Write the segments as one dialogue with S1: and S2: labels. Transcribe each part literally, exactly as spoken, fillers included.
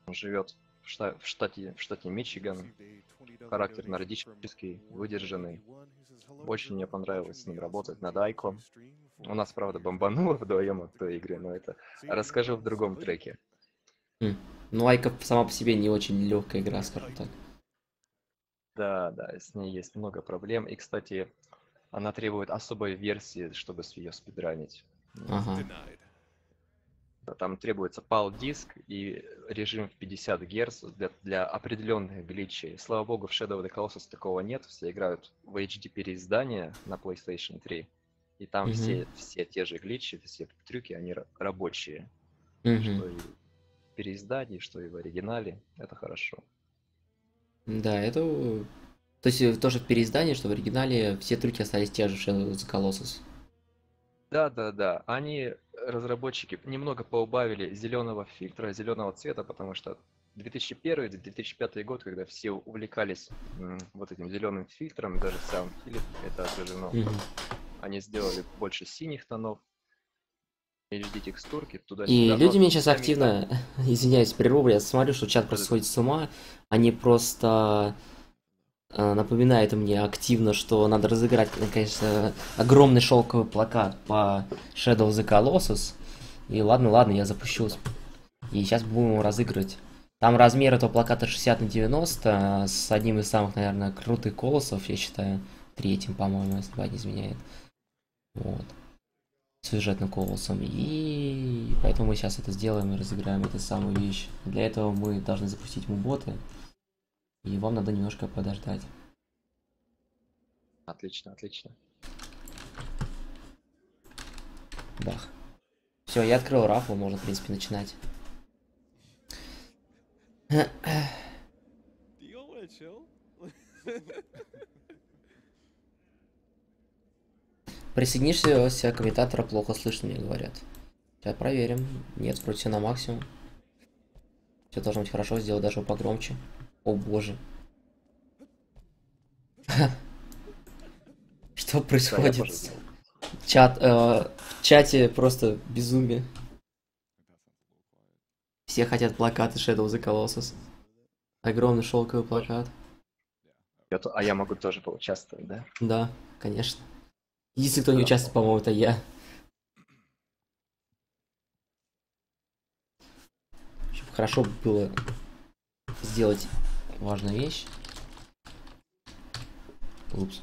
S1: Он живет в, шта в, штате, в штате Мичиган. Характер нордический, выдержанный. Очень мне понравилось с ним работать над Айко. У нас, правда, бомбануло вдвоем от той игры, но это расскажу в другом треке.
S2: Хм. Ну, Айка сама по себе не очень легкая игра, скажем так.
S1: Да, да, с ней есть много проблем. И, кстати, она требует особой версии, чтобы ее спидранить.
S2: Ага.
S1: Там требуется пал-диск и режим в пятьдесят герц для, для определенных глитчей. Слава богу, в Shadow of the Colossus такого нет. Все играют в эйч ди переиздания на PlayStation три. И там
S2: Угу.
S1: все, все те же глитчи, все трюки, они рабочие.
S2: Угу.
S1: Что и в переиздании, что и в оригинале. Это хорошо.
S2: Да, это... То есть тоже в переиздании, что в оригинале все трюки остались те же в Shadow of the Colossus.
S1: Да, да, да. Они, разработчики, немного поубавили зеленого фильтра, зеленого цвета, потому что две тысячи первый — две тысячи пятый год, когда все увлекались м, вот этим зеленым фильтром, даже в Sound Philip это отражено.
S2: Угу.
S1: Они сделали больше синих тонов, эйч ди текстурки
S2: И
S1: туда-сюда.
S2: люди
S1: Но
S2: меня сейчас
S1: сами
S2: активно, извиняюсь, прерву, я смотрю, что чат просто
S1: игры-
S2: сходит с ума. Они просто э, напоминают мне активно, что надо разыграть, конечно, огромный шелковый плакат по Shadow of the Colossus. И ладно, ладно, я запущусь. И сейчас будем его разыгрывать. Там размер этого плаката шестьдесят на девяносто, с одним из самых, наверное, крутых колоссов, я считаю, третьим, по-моему, если память не изменяет. Вот. Сюжетным колоссом. И поэтому мы сейчас это сделаем и разыграем эту самую вещь. Для этого мы должны запустить муботы. И вам надо немножко подождать.
S1: Отлично, отлично.
S2: Бах. Все, я открыл рафл, можно, в принципе, начинать. Присоединишься, комментатора плохо слышно, мне говорят. Сейчас проверим. Нет, вроде все на максимум. Все должно быть хорошо, сделать даже погромче. О боже. Что происходит? Чат, э, в чате просто безумие. Все хотят плакаты Shadow of the Colossus. Огромный шелковый плакат.
S1: А я могу тоже поучаствовать, да?
S2: Да, конечно. Единственный, кто не участвует, по-моему, это я. Чтобы хорошо было сделать важную вещь. Упс.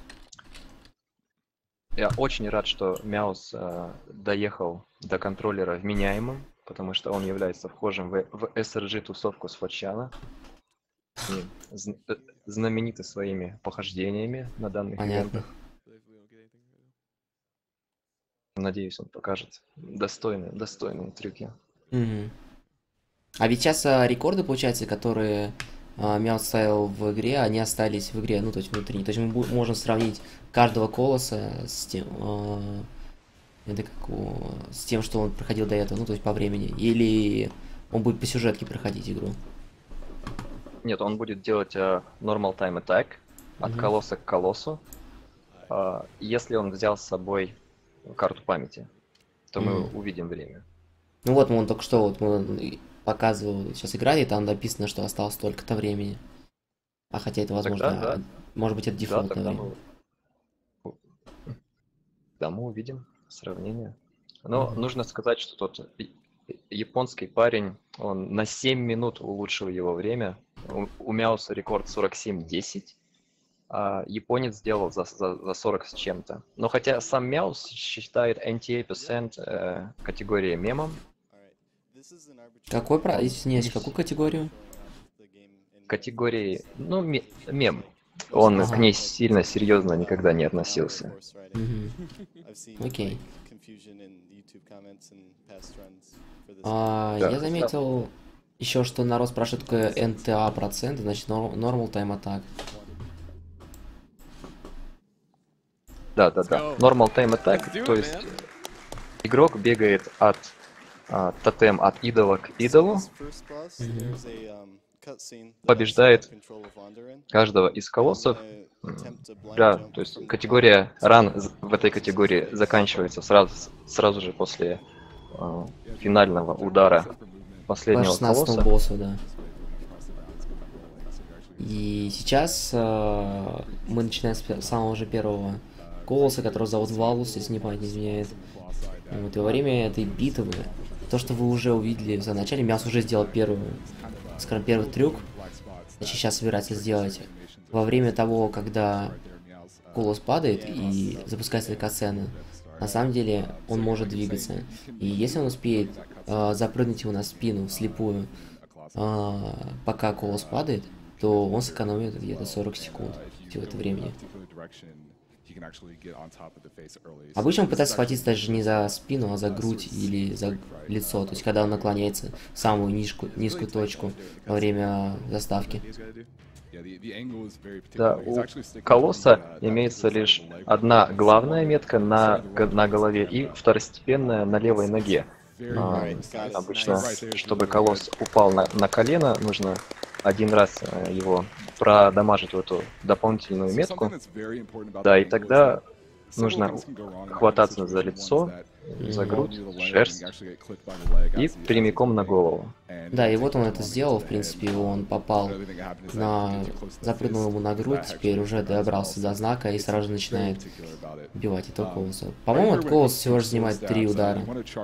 S1: Я очень рад, что Мяус э, доехал до контроллера вменяемым, потому что он является вхожим в, в эс эр джи-тусовку с Фочана. Знамениты своими похождениями на данных
S2: Понятно.
S1: ивентах. Надеюсь, он покажет достойные, достойные трюки.
S2: Угу. А ведь сейчас а, рекорды, получается, которые а, Мяус ставил в игре, они остались в игре, ну, то есть внутренние. То есть мы можем сравнить каждого колосса с тем, а, это как, о, с тем, что он проходил до этого, ну, то есть по времени. Или он будет по сюжетке проходить игру.
S1: Нет, он будет делать uh, normal time attack от
S2: Мгм.
S1: колосса к колоссу. Uh, если он взял с собой карту памяти, то мы
S2: Мгм.
S1: увидим время.
S2: Ну вот, мы он только что, вот мы показывал, сейчас играли, и там написано, что осталось столько-то времени. А хотя это, возможно,
S1: Тогда, да.
S2: может быть, это
S1: Да,
S2: дефолтное
S1: тогда
S2: время.
S1: мы, да, мы увидим сравнение. Но
S2: Мгм.
S1: нужно сказать, что тот и- японский парень, он на семь минут улучшил его время. У, у Мяуса рекорд сорок семь десять, а японец сделал за, за, за сорок с чем-то. Но хотя сам Мяус считает эн ти эй персент э, категорией мемом,
S2: Какой, про...
S1: он
S2: извиняюсь,
S1: не
S2: какую
S1: с-
S2: категорию?
S1: категорией, ну, ме- мем. Он к
S2: Ага.
S1: ней сильно серьезно никогда не относился.
S2: Мгм. Окей. А,
S1: Да,
S2: я
S1: хотя-
S2: заметил еще, что народ спрашивает, какое эн ти эй процент, значит, нор- Normal Time Attack.
S1: Да, да, да. Normal time attack, то есть игрок бегает от а, тотем от идола к идолу, побеждает каждого из колоссов. М, Да, то есть категория ран з- в этой категории заканчивается сразу, сразу же после а, финального удара
S2: По
S1: последнего
S2: шестнадцатому
S1: колосса.
S2: боссу, да. И сейчас э, мы начинаем с пе- самого же первого колосса, которого зовут Валус, если не память не изменяет. Вот, и во время этой битвы, то, что вы уже увидели в начале, Мяс уже сделал первую, скажем, первый трюк, значит, сейчас собирается сделать. Во время того, когда колосс падает и запускается катсцена, на самом деле он может двигаться. И если он успеет э, запрыгнуть ему на спину вслепую, э, пока колосс падает, то он сэкономит где-то сорок секунд всего этого времени. Обычно он пытается схватиться даже не за спину, а за грудь или за лицо. То есть, когда он наклоняется в самую низкую, низкую точку во время заставки.
S1: Да, у колосса имеется лишь одна главная метка на, г- на голове и второстепенная на левой ноге. А, обычно, чтобы колосс упал на, на колено, нужно один раз э, его продамажить в эту дополнительную метку. Да, и тогда нужно хвататься за лицо, за грудь, шерсть и прямиком на голову.
S2: Да, и вот он это сделал, в принципе, он попал на... запрыгнул ему на грудь, теперь уже добрался до знака и сразу же начинает убивать этого колосса. По-моему, этот колосс всего лишь занимает три удара.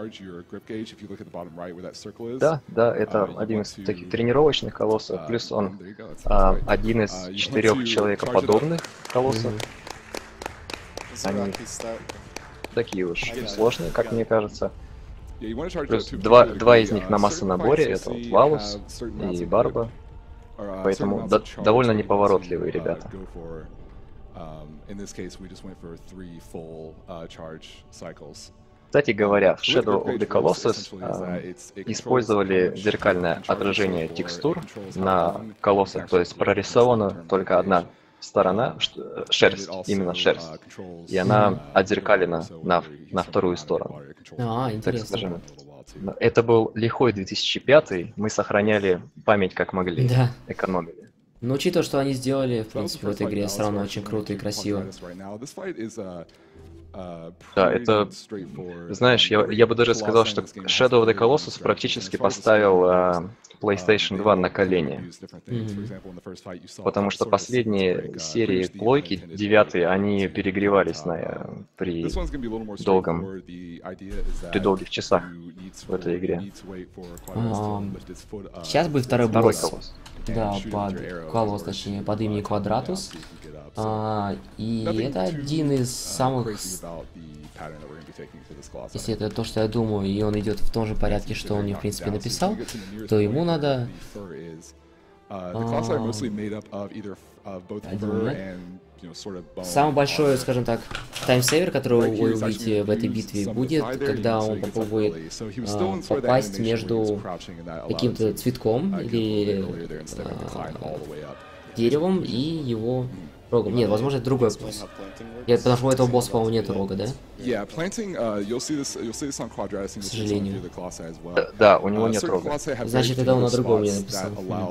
S1: Да, да, это один из таких тренировочных колоссов, плюс он а, один из четырех человекоподобных колоссов. Они такие уж сложные, как мне кажется. Плюс два, два из них на массонаборе, это вот Валус и Барба. Поэтому до- довольно неповоротливые ребята. Кстати говоря, в Shadow of the Colossus а, использовали зеркальное отражение текстур на колоссах, то есть прорисована только одна сторона, ш- шерсть, именно шерсть, и она отзеркалена на, на вторую сторону.
S2: А,
S1: Так
S2: интересно.
S1: скажем, это был лихой две тысячи пятый, мы сохраняли память как могли,
S2: Да.
S1: экономили.
S2: Но учитывая, что они сделали, в принципе, в этой игре все равно очень круто и красиво.
S1: Да, это, знаешь, я, я бы даже сказал, что Shadow of the Colossus практически поставил а, PlayStation два на колени.
S2: Мгм.
S1: Потому что последние серии плойки, девятые, они перегревались на, э, при долгом, при долгих часах в этой игре.
S2: Ам, Сейчас будет второй
S1: Второй
S2: босс.
S1: колосс.
S2: Да, под колосс, точнее, под именем Квадратус. А, и это один из самых, с- если это то, что я думаю, и он идет в том же порядке, что он мне, в принципе, написал, то ему надо... а, я думаю, самый большой, скажем так, таймсейвер, который вы увидите в этой битве, будет, когда он попробует а, попасть между каким-то цветком или а, деревом и его рогом. Нет, возможно, это другой босс. Нет, потому что у этого босса, по-моему, нет рога, да? К сожалению.
S1: Да, да, у него нет рога.
S2: Значит, это он на другом мне написал.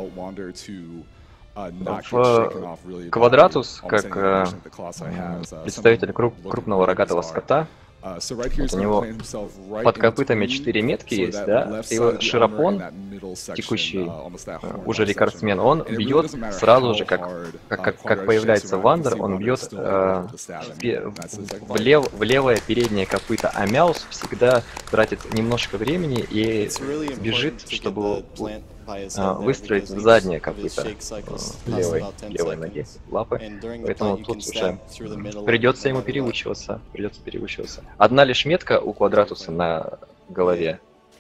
S1: В Квадратус, как э, м, представитель круп- крупного рогатого скота, вот у него под копытами четыре метки есть, да, и вот Широпон, текущий э, уже рекордсмен, он бьет сразу же, как, как, как, как появляется Вандер, он бьет э, в, пе- в лев- в левое переднее копыто, а Мяус всегда тратит немножко времени и бежит, чтобы а, выстроить в заднее копыто э, левой, левой ноги, лапы. Поэтому тут уже придется ему переучиваться. Придется переучиваться. Одна лишь метка у Квадратуса на голове.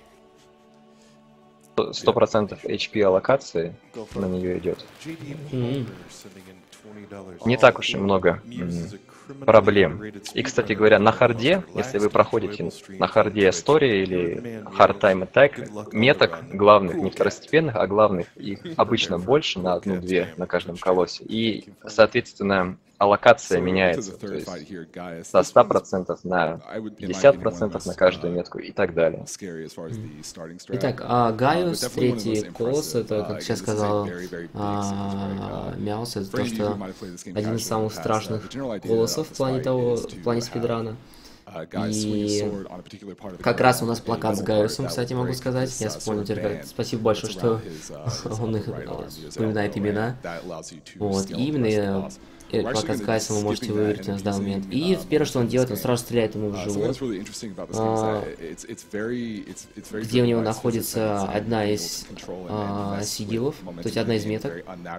S1: Сто процентов эйч пи аллокации на нее идет.
S2: М.
S1: Не так уж и много м, проблем. И, кстати говоря, на харде, если вы проходите на харде Story или Hard Time Attack, меток главных, не второстепенных, а главных, их обычно больше на одну-две на каждом колоссе. И, соответственно, аллокация меняется. То есть со ста процентов на пятьдесят процентов на каждую метку и так далее.
S2: Итак, а Гaius, третий колосс, это, как сейчас сказал а, Мяус, это то, что один из самых страшных колоссов в плане того, в плане спидрана. И как раз у нас плакат с Гайусом, кстати, могу сказать. Я вспомнил теперь. Спасибо большое, что он их вспоминает имена. Вот, и именно плакат с Гайусом вы можете выверить у нас в данный момент. И первое, что он делает, он сразу стреляет ему в живот, а, где у него находится одна из а, сигилов, то есть одна из меток.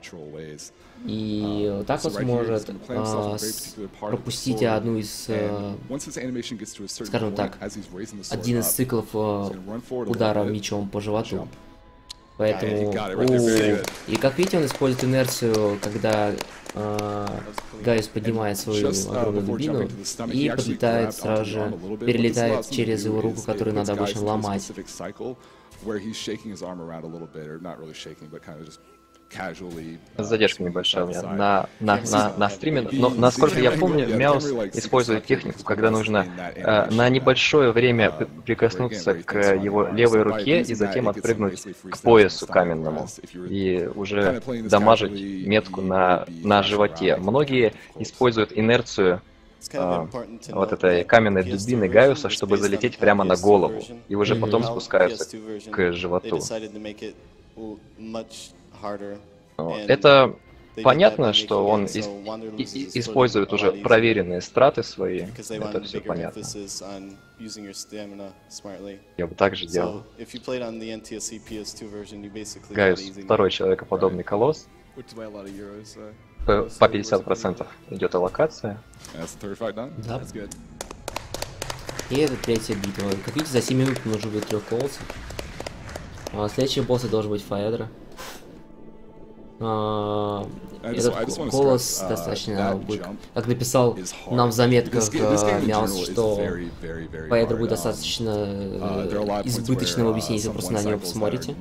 S2: И вот так вот сможет а, с, пропустить одну из, а, скажем так, один из циклов а, удара мечом по животу. Поэтому... О, и как видите, он использует инерцию, когда а, Гайус поднимает свою огромную дубину и подлетает сразу же, перелетает через его руку, которую надо обычно ломать.
S1: Задержка небольшая у меня на, на, на, на стриме, но насколько я помню, Мяус использует технику, когда нужно э, на небольшое время прикоснуться к его левой руке и затем отпрыгнуть к поясу каменному и уже дамажить метку на, на животе. Многие используют инерцию э, вот этой каменной дубины Гайуса, чтобы залететь прямо на голову и уже потом спускаются к животу. Это понятно, что он из, и, использует уже проверенные страты свои. Это все понятно. Я бы также делал. Гайус второй человекоподобный колосс. По, по пятьдесят процентов идет аллокация.
S2: Да. И это третья битва. Как видите, за семь минут нужно будет трех колоссов. А следующий босс должен быть Фаэдра. Uh, этот колосс uh, достаточно будет, как написал нам в заметках uh, Мяус, что Фаэдра будет достаточно uh, избыточного объяснения, если вы просто на него посмотрите.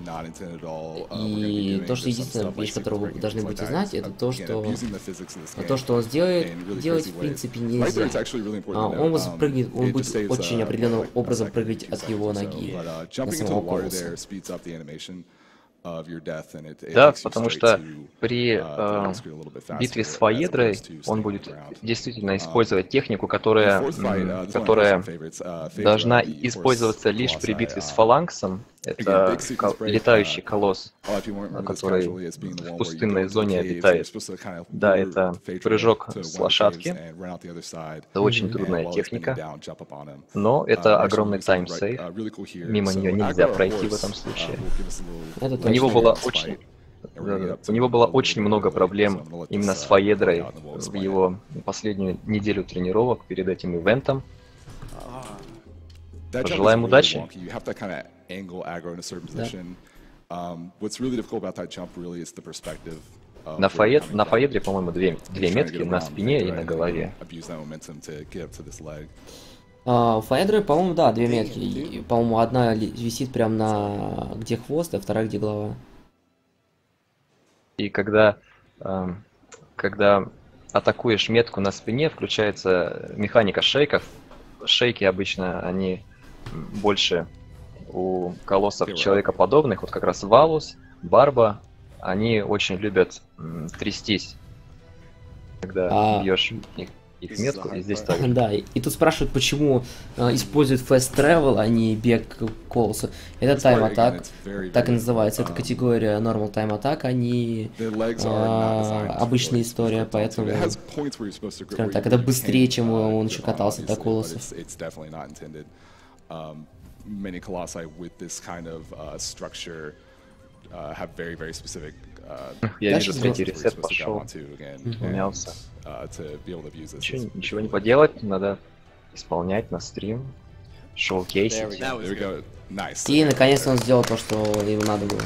S2: И то, что единственная вещь, которую вы должны будете знать, это то, что то, что он сделает, делать в принципе нельзя. Uh, он спрыгнет, он будет очень определенным образом прыгать от его ноги на самого колосса.
S1: Да, потому что при э, битве с Фаэдрой он будет действительно использовать технику, которая, которая должна использоваться лишь при битве с Фаланксом. Это кол летающий колосс, который в пустынной зоне обитает. Да, это прыжок с лошадки. Это очень трудная техника, но это огромный таймсейв. Мимо нее нельзя пройти в этом случае. У него было очень... У него было очень много проблем именно с Фаэдрой в его последнюю неделю тренировок перед этим ивентом. Пожелаем удачи. Да. На, Фаэд, на Фаэдре, по-моему, две, две метки на спине и на голове.
S2: Uh, у Фаэдры, по-моему, да, две метки. По-моему, одна висит прям на где хвост, а вторая где голова.
S1: И когда, э, когда атакуешь метку на спине, включается механика шейков. Шейки обычно, они больше у колоссов человекоподобных, вот как раз Валус, Барба, они очень любят м, трястись, когда а... бьешь их, их метку, и здесь так.
S2: Да, и, и тут спрашивают, почему э, используют Fast Travel, а не бег колосса. Это Time Attack, так и называется, это категория Normal Time Attack, а не э, обычная история, поэтому, скажем так, это быстрее, чем он еще катался до колоссов.
S3: Many colossi with this kind of uh, structure uh, have very, very specific. Uh,
S1: Я вижу, третий ресет пошел. Умялся. Ничего, ничего не поделать, надо исполнять на стрим, шоу-кейсить.
S2: И наконец-то он сделал то, что ему надо было.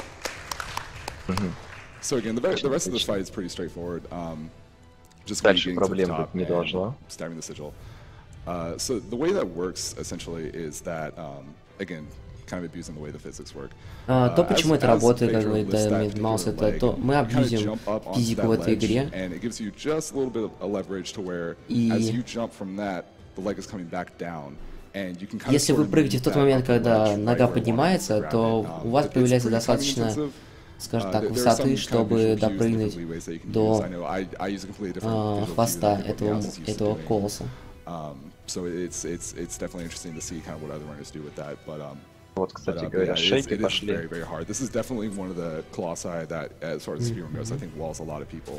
S3: So again, the, the rest of this fight is pretty straightforward. Um, just
S1: Дальше проблем быть не должно.
S3: Uh, so the way that works essentially is that, um, again, kind of abusing the way the physics work.
S2: Uh, то, почему это работает, как говорит Маус, это то, мы абьюзим физику в этой игре. И если вы прыгаете в тот момент, когда нога поднимается, то у вас появляется достаточно, скажем так, высоты, чтобы допрыгнуть до uh, хвоста этого, этого колосса.
S3: so it's it's it's definitely interesting to see kind of what other runners do with that. But um,
S1: Вот,
S3: but,
S1: кстати
S3: uh, but
S1: говоря,
S3: yeah, it is,
S1: шейки
S3: it is very
S1: пошли.
S3: very hard. This is definitely one of the colossi that, as far as speedrun goes, I think walls a lot of people.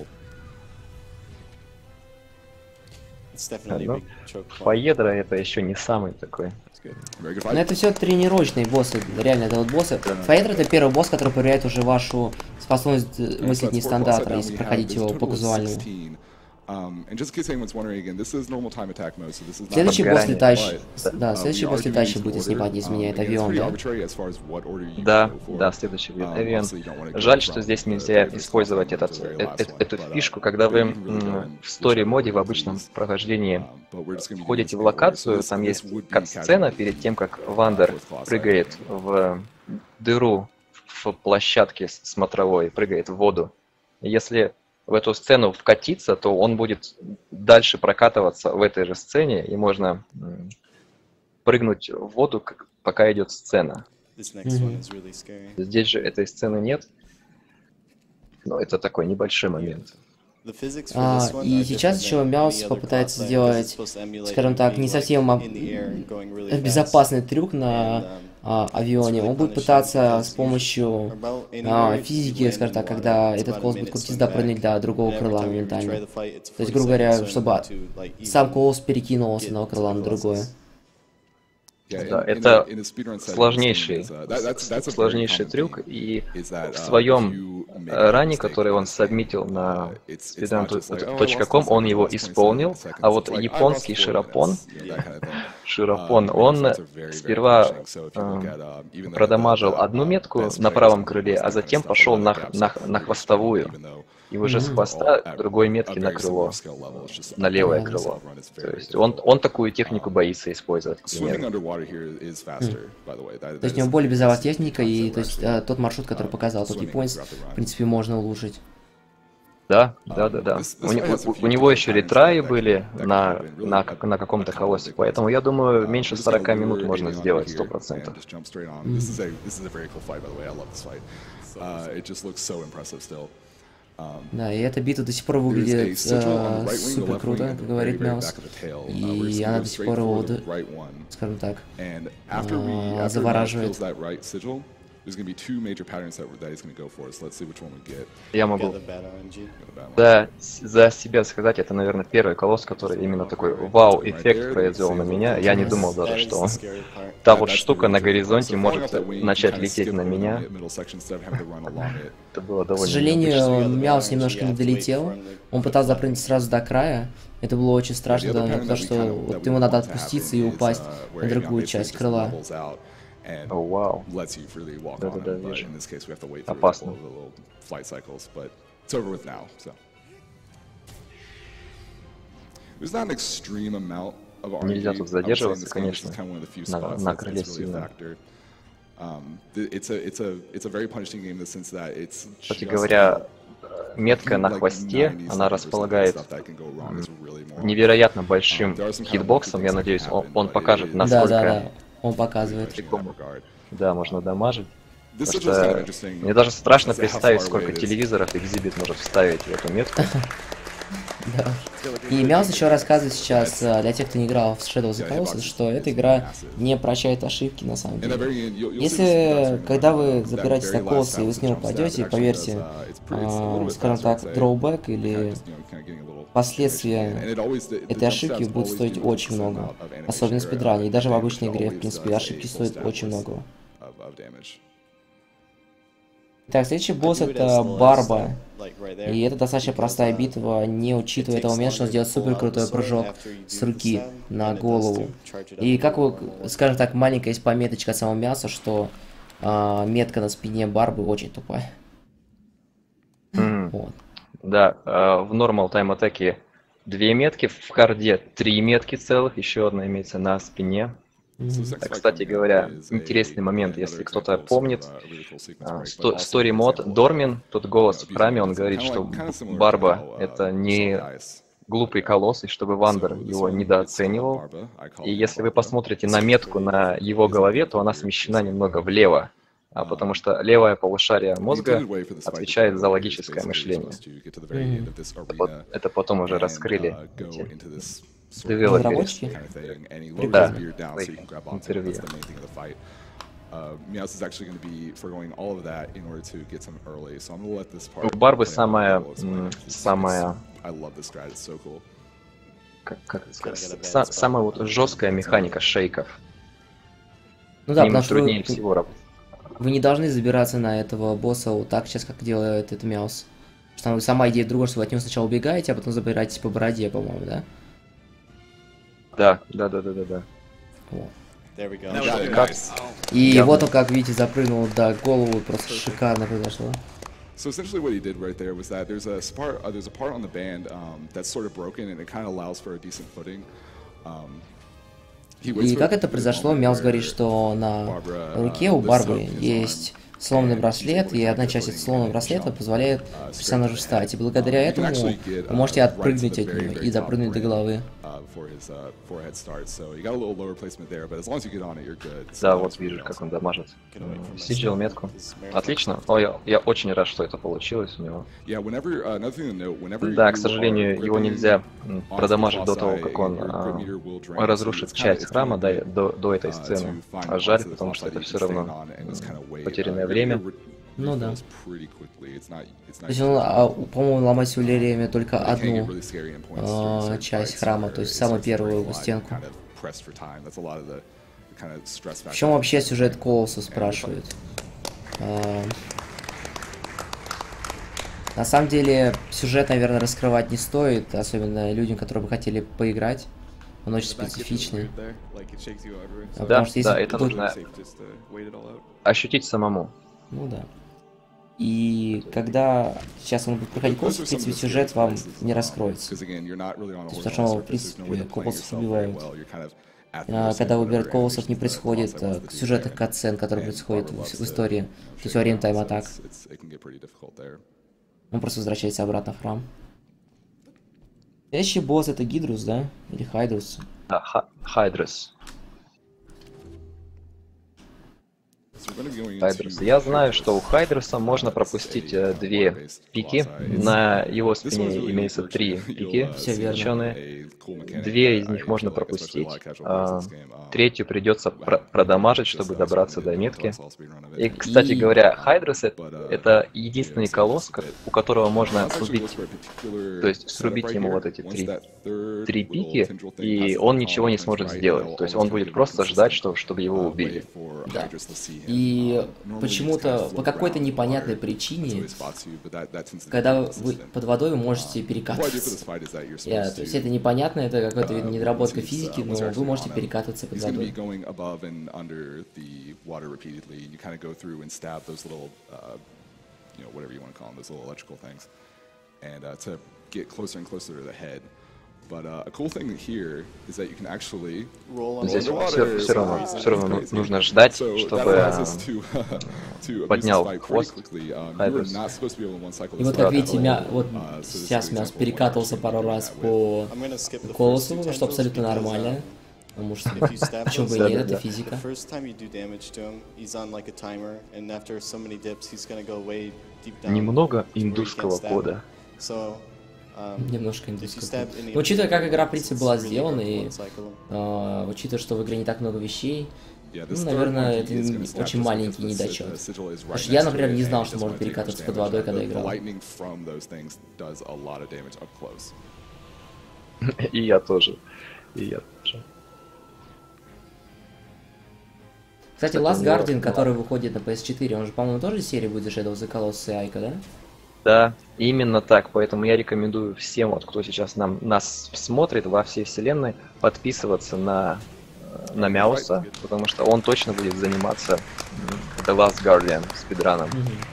S4: It's definitely a
S1: Ну,
S4: big choke point.
S1: Фаедра это еще не самый такой.
S3: It's good. Very good
S2: Но
S3: fight.
S2: это все тренировочные боссы, реально, это вот боссы. Фаедра это первый босс, который проверяет уже вашу способность э, мыслить нестандартно, если проходить его по казуальному.
S3: Um, and just in case anyone's wondering again, this is normal time attack mode, so this is not
S2: Следующий босс
S1: Подгорание.
S2: летающий,
S3: but,
S2: да,
S3: uh,
S2: следующий
S3: we
S2: босс
S3: are doing
S2: летающий
S3: these
S2: будет,
S3: in
S2: если не
S3: order.
S2: не изменяет
S3: Um, again, it's
S2: авион,
S3: pretty
S2: да?
S3: arbitrary as far as what order you
S1: Да,
S3: go for.
S1: да, следующий будет
S3: Um,
S1: авион.
S3: obviously you don't wanna go
S1: Жаль,
S3: from
S1: что здесь
S3: the
S1: нельзя
S3: very first
S1: использовать
S3: one
S1: этот,
S3: to the very
S1: э-
S3: last
S1: э-
S3: one,
S1: эту
S3: but, uh,
S1: фишку, когда
S3: but
S1: вы
S3: you can really go
S1: м,
S3: in
S1: в стори-моде, в
S3: whichever
S1: обычном
S3: order you
S1: прохождении
S3: Um, but we're just gonna be doing
S1: входите
S3: this
S1: в
S3: in order. So
S1: локацию,
S3: this-
S1: там
S3: this
S1: есть
S3: would be
S1: кат-сцена
S3: casual
S1: перед тем, как
S3: uh,
S1: Вандер
S3: with Colossi.
S1: прыгает в дыру в площадке с- смотровой, прыгает в воду. И если в эту сцену вкатиться, то он будет дальше прокатываться в этой же сцене, и можно м, прыгнуть в воду, как- пока идет сцена.
S4: This next one is really scary.
S1: Здесь же этой сцены нет, но это такой небольшой момент.
S4: The physics for
S2: А,
S4: this one
S2: и
S4: are
S2: сейчас
S4: different
S2: еще
S4: than
S2: Мяус
S4: any other
S2: попытается
S4: colossi, because
S2: сделать,
S4: it's supposed to emulate
S2: скажем
S4: you
S2: так,
S4: being,
S2: не
S4: like,
S2: совсем об-
S4: in the air and going really fast.
S2: безопасный трюк на
S4: And, um,
S2: а, авионе. Он будет пытаться с помощью а, физики, скажем так, когда этот колосс будет крутиться, допрыгнуть до другого крыла моментально. То есть, грубо говоря, чтобы сам колосс перекинулся с одного крыла на другое.
S3: Yeah,
S1: Да,
S3: in- in
S1: это
S3: a- in a speedrun setting,
S1: сложнейший,
S3: this game is, uh, that- that's- that's a very
S1: сложнейший
S3: common
S1: трюк,
S3: thing,
S1: и
S3: is that,
S1: в
S3: uh,
S1: своем
S3: if you make
S1: э,
S3: a
S1: ране,
S3: mistake
S1: который он
S3: in this
S1: сабмитил
S3: game,
S1: на
S3: uh, it's- it's not just like, oh, I lost
S1: speedrun точка ком,
S3: ten
S1: он
S3: seconds,
S1: его
S3: I lost twenty
S1: исполнил,
S3: seconds,
S1: а вот
S3: it's like, I lost
S1: японский
S3: four
S1: Широпон,
S3: minutes, you know, that kind of thing.
S1: Широпон,
S3: Uh,
S1: он
S3: fights are very, very
S1: сперва
S3: punishing, so if you look at, uh, even the-
S1: продамажил
S3: the-
S1: одну
S3: the
S1: метку
S3: best
S1: на
S3: players
S1: правом
S3: in the
S1: крыле,
S3: game
S1: а
S3: is
S1: затем
S3: kind of
S1: пошел
S3: stuff,
S1: на,
S3: a lot of
S1: на,
S3: gaps are
S1: на
S3: pretty
S1: хвостовую.
S3: even though
S1: И уже с
S3: all
S1: хвоста
S3: at
S1: другой
S3: a
S1: метки
S3: very
S1: накрыло
S3: similar skill level, it's just
S1: на левое
S2: Понятно.
S1: крыло.
S3: run is very,
S1: То
S3: very
S1: есть он,
S3: difficult.
S1: он такую технику боится использовать, к
S3: Swimming
S1: примеру.
S3: underwater here is faster, by the way. That-
S2: То есть
S3: that
S2: у него
S3: is
S2: более
S3: the
S2: безопасная
S3: concept
S2: техника, и
S3: we're
S2: то есть
S3: actually,
S2: э, тот маршрут, который
S3: uh,
S2: показал тот
S3: swimming
S2: японец,
S3: throughout the run.
S2: в принципе, можно улучшить.
S1: Да, да, да, да.
S3: This- this
S1: У, не-
S3: fight has a
S1: у-
S3: few
S1: у него
S3: different
S1: еще
S3: patterns
S1: ретраи
S3: that can-
S1: были
S3: that can
S1: на,
S3: happen really
S1: на,
S3: like
S1: как- на каком-то
S3: a couple of
S1: колосе,
S3: big
S1: поэтому
S3: ones.
S1: я думаю,
S3: Uh,
S1: меньше
S3: we're just
S1: сорока
S3: gonna
S1: минут
S3: lure
S1: можно
S3: Avion
S1: сделать,
S3: here
S1: сто
S3: and
S1: процентов.
S3: just jump straight on. This is a this is a very cool fight, by the way. I love this fight. Uh, it just looks so impressive still. Um,
S2: Да, и эта битва до сих пор
S3: there's a
S2: выглядит
S3: sigil on
S2: э,
S3: the right wing, the
S2: супер
S3: left wing,
S2: круто,
S3: at
S2: как
S3: the very,
S2: говорит
S3: very
S2: Мяус.
S3: back of the tail. Uh, we're
S2: И
S3: just gonna
S2: она
S3: go
S2: до сих
S3: straight
S2: пор его,
S3: for the
S2: д-
S3: right one.
S2: скажем так,
S3: And after we
S2: а,
S3: after Matt
S2: завораживает.
S3: kills that right sigil, there's going to be two major patterns that, that he's going to go for. So let's see which one we get.
S1: Я
S4: Got
S1: могу
S4: the bad R N G.
S3: Get the bad one.
S1: за, за себя сказать, это, наверное, первый колосс, который именно такой вау-эффект произвел на меня. Я не думал даже,
S4: That is
S1: что
S4: the
S1: он...
S4: scary part.
S1: Та
S3: That-
S1: вот
S3: that's the
S1: штука
S3: really
S1: на
S3: tricky part.
S1: горизонте
S3: So falling
S1: может
S3: off that wing, you
S1: начать
S3: kinda
S1: лететь
S3: skip
S1: на
S3: over the
S1: меня.
S3: mid- middle section instead of having to run along it.
S1: Это было
S2: К
S1: довольно
S2: сожалению,
S1: необычно.
S2: Мяус немножко не долетел. Он пытался запрыгнуть сразу до края. Это было очень страшно,
S3: The
S2: да,
S3: other pattern
S2: потому
S3: that we
S2: что
S3: kind of- that
S2: вот
S3: we
S2: ему надо
S3: want to
S2: отпуститься
S3: happen
S2: и
S3: is,
S2: упасть
S3: uh, where
S2: на
S3: Avion
S2: другую
S3: basically
S2: часть
S3: just
S2: крыла.
S3: levels out and
S1: О, вау.
S3: lets you freely walk
S1: Да,
S3: on
S1: да,
S3: him,
S1: да,
S3: but
S1: вижу.
S3: in this case we have to wait through a
S1: Опасно.
S3: couple of the little flight cycles, but it's over with now. So there's not an extreme amount of R N G.
S1: Нельзя тут
S3: I would say in
S1: задерживаться,
S3: this game, this is
S1: конечно,
S3: kind of one of the few
S1: на-
S3: spots
S1: на
S3: that's,
S1: крыле
S3: that's really a
S1: сильно.
S3: factor. Um, th- it's a it's a it's a very punishing game in the sense that it's
S1: Кстати
S3: just
S1: говоря, метка на
S3: like
S1: хвосте,
S3: ninety
S1: она
S3: seconds or something,
S1: располагает
S3: stuff that can go wrong is really more
S1: невероятно большим
S3: Um, there are some kind of
S1: хитбоксом. Я
S3: things that
S1: надеюсь,
S3: can
S1: он,
S3: happen,
S1: он
S3: but
S1: покажет,
S3: it is-
S2: Да,
S1: насколько
S2: да, да, он показывает.
S3: punishing in that regard.
S1: да, можно дамажить.
S3: This
S1: Потому
S3: sigil is kind of
S1: что
S3: interesting.
S1: мне даже страшно
S3: as to how
S1: представить,
S3: far away
S1: сколько
S3: it is.
S1: телевизоров Exhibit может вставить в эту метку.
S2: Да. И Мяус еще рассказывает сейчас, э, для тех, кто не играл в Shadow of the Colossus, что эта игра не прощает ошибки на самом
S3: In the
S2: деле.
S3: very end, you'll- you'll see this
S2: Если,
S3: during
S2: когда
S3: the-
S2: вы
S3: that
S2: забираетесь
S3: very
S2: на
S3: last
S2: колосс и вы
S3: house
S2: с него
S3: jumps that
S2: пойдете,
S3: actually
S2: поверьте,
S3: does, uh, it's pretty- it's a little
S2: а,
S3: bit
S2: скажем
S3: faster,
S2: так,
S3: I'd say.
S2: дроубэк
S3: Kinda
S2: или
S3: just, you know, kinda getting a little
S2: последствия
S3: And it always- the- the
S2: этой
S3: jump
S2: ошибки
S3: steps
S2: будут
S3: always
S2: стоить
S3: do
S2: очень
S3: a certain
S2: много.
S3: amount of animation
S2: Особенно в
S3: error.
S2: спидрании, и даже в
S3: Damage
S2: обычной игре, в
S3: always
S2: принципе,
S3: does
S2: ошибки
S3: a full
S2: стоят
S3: stat
S2: очень
S3: list
S2: много.
S3: of- of damage.
S2: Так, следующий босс
S4: I view it as
S2: это
S4: the last
S2: Барба.
S4: step, like right there,
S2: И это достаточно
S4: because,
S2: простая
S4: uh,
S2: битва, не учитывая
S4: it
S2: того
S4: takes
S2: момента, что он
S4: longer
S2: сделает
S4: to pull
S2: супер
S4: out the
S2: крутой
S4: sword
S2: прыжок
S4: after you
S2: с
S4: do the
S2: руки
S4: stab
S2: на
S4: than it does
S2: голову.
S4: to charge it up
S2: И
S4: with
S2: как
S4: your
S2: вы,
S4: normal weapon.
S2: скажем так, маленькая есть пометочка от самого мяса, что а, метка на спине Барбы очень тупая.
S1: Мгм.
S2: Вот.
S1: Да, э, в Normal Time Attack две метки, в харде три метки целых, еще одна имеется на спине.
S3: So this next
S1: А,
S3: fight
S1: кстати
S3: coming up
S1: говоря,
S3: is a-
S1: интересный момент,
S3: another
S1: если кто-то
S3: example of
S1: помнит,
S3: sort of a really cool sequence
S1: а,
S3: break,
S1: сто-
S3: but also
S1: Story
S3: an
S1: мод
S3: example of,
S1: Дормин, тот голос в
S3: uh,
S1: храме, он
S3: abusing
S1: говорит,
S3: it.
S1: что
S3: Kinda like- kinda similar to
S1: Барба
S3: how, uh,
S1: это
S3: we
S1: не
S3: saw Dice.
S1: глупый колосс, и чтобы Вандер
S3: So this
S1: его
S3: one,
S1: недооценивал.
S3: it's called Barba. I call
S1: И
S3: him
S1: если вы
S3: Barba.
S1: посмотрите на метку на его голове, то она смещена немного влево, а потому что левое полушарие
S3: The
S1: мозга
S3: intended way for this fight to
S1: отвечает
S3: go
S1: за
S3: is
S1: логическое
S3: basically
S1: мышление.
S3: supposed to get to the very end of this
S1: Вот
S3: arena
S1: это потом уже
S3: and,
S1: раскрыли.
S3: uh, go
S1: эти.
S3: into this sort of
S1: Девелопере.
S3: kind of thing, and he lowers
S1: Да,
S3: his beard down so you can grab onto it.
S1: интервью.
S3: That's the main thing of the fight. Uh, Meowth is actually going to be foregoing all of that in order to get some early, so I'm going to let this part.
S1: У Барбы
S3: play out
S1: самая,
S3: a little, explain
S1: м,
S3: it. It's-
S1: самая,
S3: it's- I love this strat, it's so cool.
S1: как, как это сказать,
S4: Gotta get a
S1: Са-
S4: bad spot.
S1: самая вот жесткая механика шейков.
S2: Ну
S1: С
S2: да,
S1: ним
S2: потому что
S1: труднее
S2: вы,
S1: всего работать.
S2: вы не должны забираться на этого босса вот так сейчас, как делает этот Мяус. Потому что сама идея другая, что вы от него сначала убегаете, а потом забираетесь по бороде, по-моему, да?
S1: Да, да, да, да, да, да.
S2: Вот.
S4: There we go.
S3: That was
S4: Got
S3: really
S4: it.
S3: nice.
S2: И
S1: Я-
S2: вот он, как видите, запрыгнул, да, голову просто шикарно произошло.
S3: So essentially, what he did right there was that there's a part, uh, there's a part on the band um, that's sort of broken, and it kind of allows for a decent footing. Um, he waits
S2: И
S3: for
S2: как
S3: the
S2: это произошло?
S3: moment
S2: Мяус
S3: where
S2: говорит, что на
S3: Barbara,
S2: руке
S3: uh,
S2: у
S3: lifts
S2: Барбары
S3: up his
S2: есть
S3: arm,
S2: сломанный
S3: and he's
S2: браслет,
S3: able to
S2: и одна
S3: kind of
S2: часть
S3: get
S2: этого
S3: footing
S2: сломанного
S3: and
S2: браслета
S3: jump,
S2: позволяет
S3: uh, straight
S2: персонажу
S3: to the
S2: встать. И
S3: head.
S2: благодаря
S3: Um, you can
S2: этому
S3: actually get,
S2: вы
S3: uh,
S2: можете
S3: right to
S2: отпрыгнуть
S3: the
S2: от
S3: very,
S2: нее
S3: very
S2: и
S3: top
S2: допрыгнуть до
S3: ring,
S2: головы.
S3: uh, before his uh, forehead starts. So you got a little lower placement there, but as long as you get on it, you're good. So
S1: Да,
S3: that
S1: вот
S3: was really
S1: вижу, как
S3: awesome.
S1: он дамажит.
S4: Get away from my
S1: Сиджил
S4: son.
S1: метку.
S4: This is Marathon.
S1: Отлично. О, я, я очень рад, что это получилось у него.
S3: Yeah, whenever, uh, another thing to note, whenever
S1: Да,
S3: you
S1: к сожалению,
S3: are
S1: его
S3: gripping
S1: нельзя м,
S3: onto the
S1: продамажить до того,
S3: colossi,
S1: как он
S3: your
S1: а,
S3: grip meter will drain, so
S1: разрушит
S3: it's kinda-
S1: часть
S3: it's
S1: храма
S3: kinda
S1: до,
S3: good,
S1: до, до этой
S3: uh,
S1: сцены.
S3: to find
S1: А жаль,
S3: onto the
S1: потому что
S3: colossi
S1: это
S3: that you
S1: все
S3: can stand
S1: равно
S3: on and just kinda wait.
S1: потерянное
S3: Uh, your-
S1: время.
S3: your
S2: Ну да.
S3: refills pretty quickly. It's not- it's
S2: То
S3: not
S2: есть он,
S3: huge.
S2: а, по-моему, ломать время только
S3: But it can get
S2: одну.
S3: really scary in points
S2: а,
S3: during certain
S2: часть
S3: fights
S2: храма,
S3: where
S2: то есть
S3: it
S2: самую
S3: starts to
S2: первую
S3: break line,
S2: стенку.
S3: kind of pressed for time. That's a lot of the kind of stress
S2: В
S3: factor.
S2: чем вообще сюжет Колосса, спрашивают. А, На самом деле, сюжет, наверное, раскрывать не стоит, особенно людям, которые бы хотели поиграть. Он очень специфичный. А,
S1: Да,
S2: потому что если
S1: да, это
S2: будет-
S1: нужно ощутить самому.
S2: Ну да. И когда сейчас он будет проходить Колосс, в принципе, сюжет вам не раскроется.
S3: Because again, you're not really on a
S2: То есть,
S3: horizontal
S2: потому что, в
S3: surface, there's no way
S2: принципе,
S3: to play
S2: колоссов
S3: yourself very
S2: убивают.
S3: well. You're kind of at the
S2: А,
S3: mercy of
S2: Когда
S3: whatever
S2: выбирают Колоссов, не
S3: animations the
S2: происходит
S3: author
S2: э,
S3: wants to do
S2: сюжетных
S3: there.
S2: катсцен, которые
S3: And
S2: происходят
S3: Barbara
S2: в,
S3: loves
S2: в
S3: to,
S2: истории.
S3: you know,
S2: То есть
S3: shake
S2: во время
S3: it down, so
S2: тайм-атак.
S3: it's- it's- it can get pretty difficult there.
S2: Он просто возвращается обратно в храм. Следующий босс это Гидрус, да? Или Хайдрус?
S1: Да, Ха- Хайдрус.
S3: So we're gonna be going
S1: Хайдрус.
S3: into
S1: Я знаю, что у Хайдруса можно пропустить э, две пики. На его спине имеется три пики
S2: Всё верно.
S1: свеченые. Две из них можно пропустить. а, Третью придется про- продамажить, чтобы добраться до метки. И, кстати
S2: И-
S1: говоря, Хайдрус это, это единственный колосс, ко- у которого можно срубить, то есть срубить ему вот эти три, три пики, и он ничего не сможет сделать. То есть он будет просто ждать, что, чтобы его убили.
S2: Да. И почему-то, по какой-то непонятной причине, когда вы под водой, вы можете перекатываться. Я, то есть это непонятно, это какая-то видно, недоработка физики, но вы можете перекатываться под
S3: He's going to be
S2: водой.
S3: going above and under the water repeatedly, and you kind of go through and stab those little, uh, you know, whatever you want to call them, those little electrical things, and uh, to get closer and closer to the head. But uh, a cool thing here is that you can actually
S4: Roll on
S1: Здесь
S4: the
S3: Underwater
S1: все,
S3: is
S1: все равно,
S3: amazing.
S1: все равно
S3: It's
S1: ну-
S3: crazy.
S1: нужно ждать,
S3: So that
S1: чтобы
S3: allows us
S1: а,
S3: to, to abuse
S1: поднял
S3: this fight pretty
S1: хвост
S3: quickly. Um, you are
S1: Хайдрус.
S3: not supposed to be able to one-cycle
S2: И
S3: this
S2: вот как
S3: fight
S2: видите,
S3: at
S2: мя...
S3: all.
S2: вот
S3: Uh, so this is,
S2: сейчас
S3: for
S2: Мяс
S3: example,
S2: перекатывался
S3: one
S2: пару
S3: actually
S2: раз
S3: with-
S2: по
S4: I'm gonna skip the first
S2: Колоссу,
S4: two
S2: что
S4: tendrils
S2: абсолютно
S4: because,
S2: нормально.
S4: um,
S2: Потому что
S4: if you stab
S2: почему бы и
S4: those-
S2: нет, это
S1: Да-да-да.
S2: физика.
S4: The first time you do damage to him, he's on like a timer, and after so many dips, he's gonna go way deep down.
S1: немного
S4: to where you can't
S1: индусского
S4: stab him.
S1: кода.
S4: So, um,
S2: Немножко
S4: if you
S2: индусского.
S4: stab any
S2: Но
S4: of
S2: учитывая,
S4: the
S2: как игра, в
S4: enemies,
S2: принципе,
S4: it's
S2: была
S4: really
S2: сделана,
S4: hard to
S2: и
S4: one-cycle them.
S2: а, учитывая, что в игре не так много вещей,
S3: Yeah,
S2: ну,
S3: this third
S2: наверное,
S3: monkey
S2: это
S3: is
S2: не-
S3: gonna stab
S2: очень
S3: just
S2: маленький
S3: because the si-
S2: недочет.
S3: the sigil is right
S2: Потому что я,
S3: next to
S2: например,
S3: it,
S2: не
S3: and
S2: знал,
S3: it
S2: что
S3: doesn't
S2: можно
S3: wanna take
S2: перекатываться
S3: much
S2: под
S3: damage.
S2: водой,
S3: The-
S2: когда
S3: the
S2: играл.
S3: lightning from those things does a lot of damage up close.
S1: И я тоже. И я тоже.
S2: Кстати,
S1: Кстати,
S2: Last
S1: у него-
S2: Guardian, который выходит на пи эс четыре, он же, по-моему, тоже из серии будет Shadow of the Colossus и Айка, да?
S1: Да, именно так. Поэтому я рекомендую всем, вот, кто сейчас нам, нас смотрит во всей вселенной, подписываться на, э, на Мяуса, потому что он точно будет заниматься м, The Last Guardian спидраном.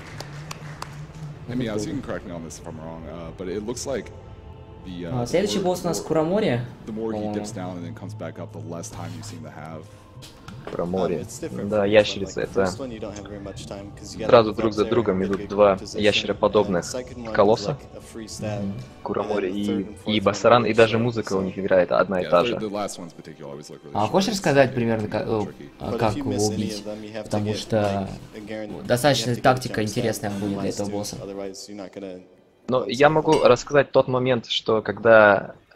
S3: I mean, as you can correct me on this if I'm wrong, uh, but it looks like the, uh,
S2: А,
S3: the
S2: Следующий
S3: more-
S2: босс у нас
S3: the more-
S2: Курамори.
S3: the more he
S2: по-моему.
S3: dips down and then comes back up, the less time you seem to have.
S1: Про
S4: Um,
S1: море.
S4: it's different
S1: Да,
S4: from this one.
S1: ящерица
S4: Like, the
S1: это
S4: first one you don't have very much time, 'cause you gotta
S1: сразу
S4: move
S1: друг
S4: up
S1: за
S4: there,
S1: другом
S4: make
S1: идут
S4: a
S1: два
S4: good position,
S1: ящероподобных
S4: and the second one is
S1: колосса.
S4: like a free stab.
S1: Курамори
S4: And then the
S1: и,
S4: third and
S1: и
S4: fourth one
S1: Басаран,
S4: are
S1: и даже
S4: short,
S1: музыка у
S4: so-
S1: них играет одна и
S3: Yeah,
S1: та
S3: the,
S1: же.
S3: the last ones particularly always look really
S2: А
S3: short.
S2: хочешь
S3: It's-
S2: рассказать
S3: it
S2: примерно,
S3: can be
S2: как,
S3: a little
S2: э,
S3: tricky.
S2: а
S4: But
S2: как
S4: if you
S2: его
S4: miss any
S2: убить?
S4: of them, you have to
S2: Потому
S4: get,
S2: что
S4: like, a guarantee-
S2: достаточно
S4: you have to get a
S2: тактика
S4: jump
S2: интересная
S4: stab on
S2: будет
S4: the
S2: для
S4: last
S2: этого
S4: two,
S2: босса.
S4: otherwise you're not gonna
S1: Но
S4: one
S1: я
S4: cycle.
S1: могу рассказать тот момент, что когда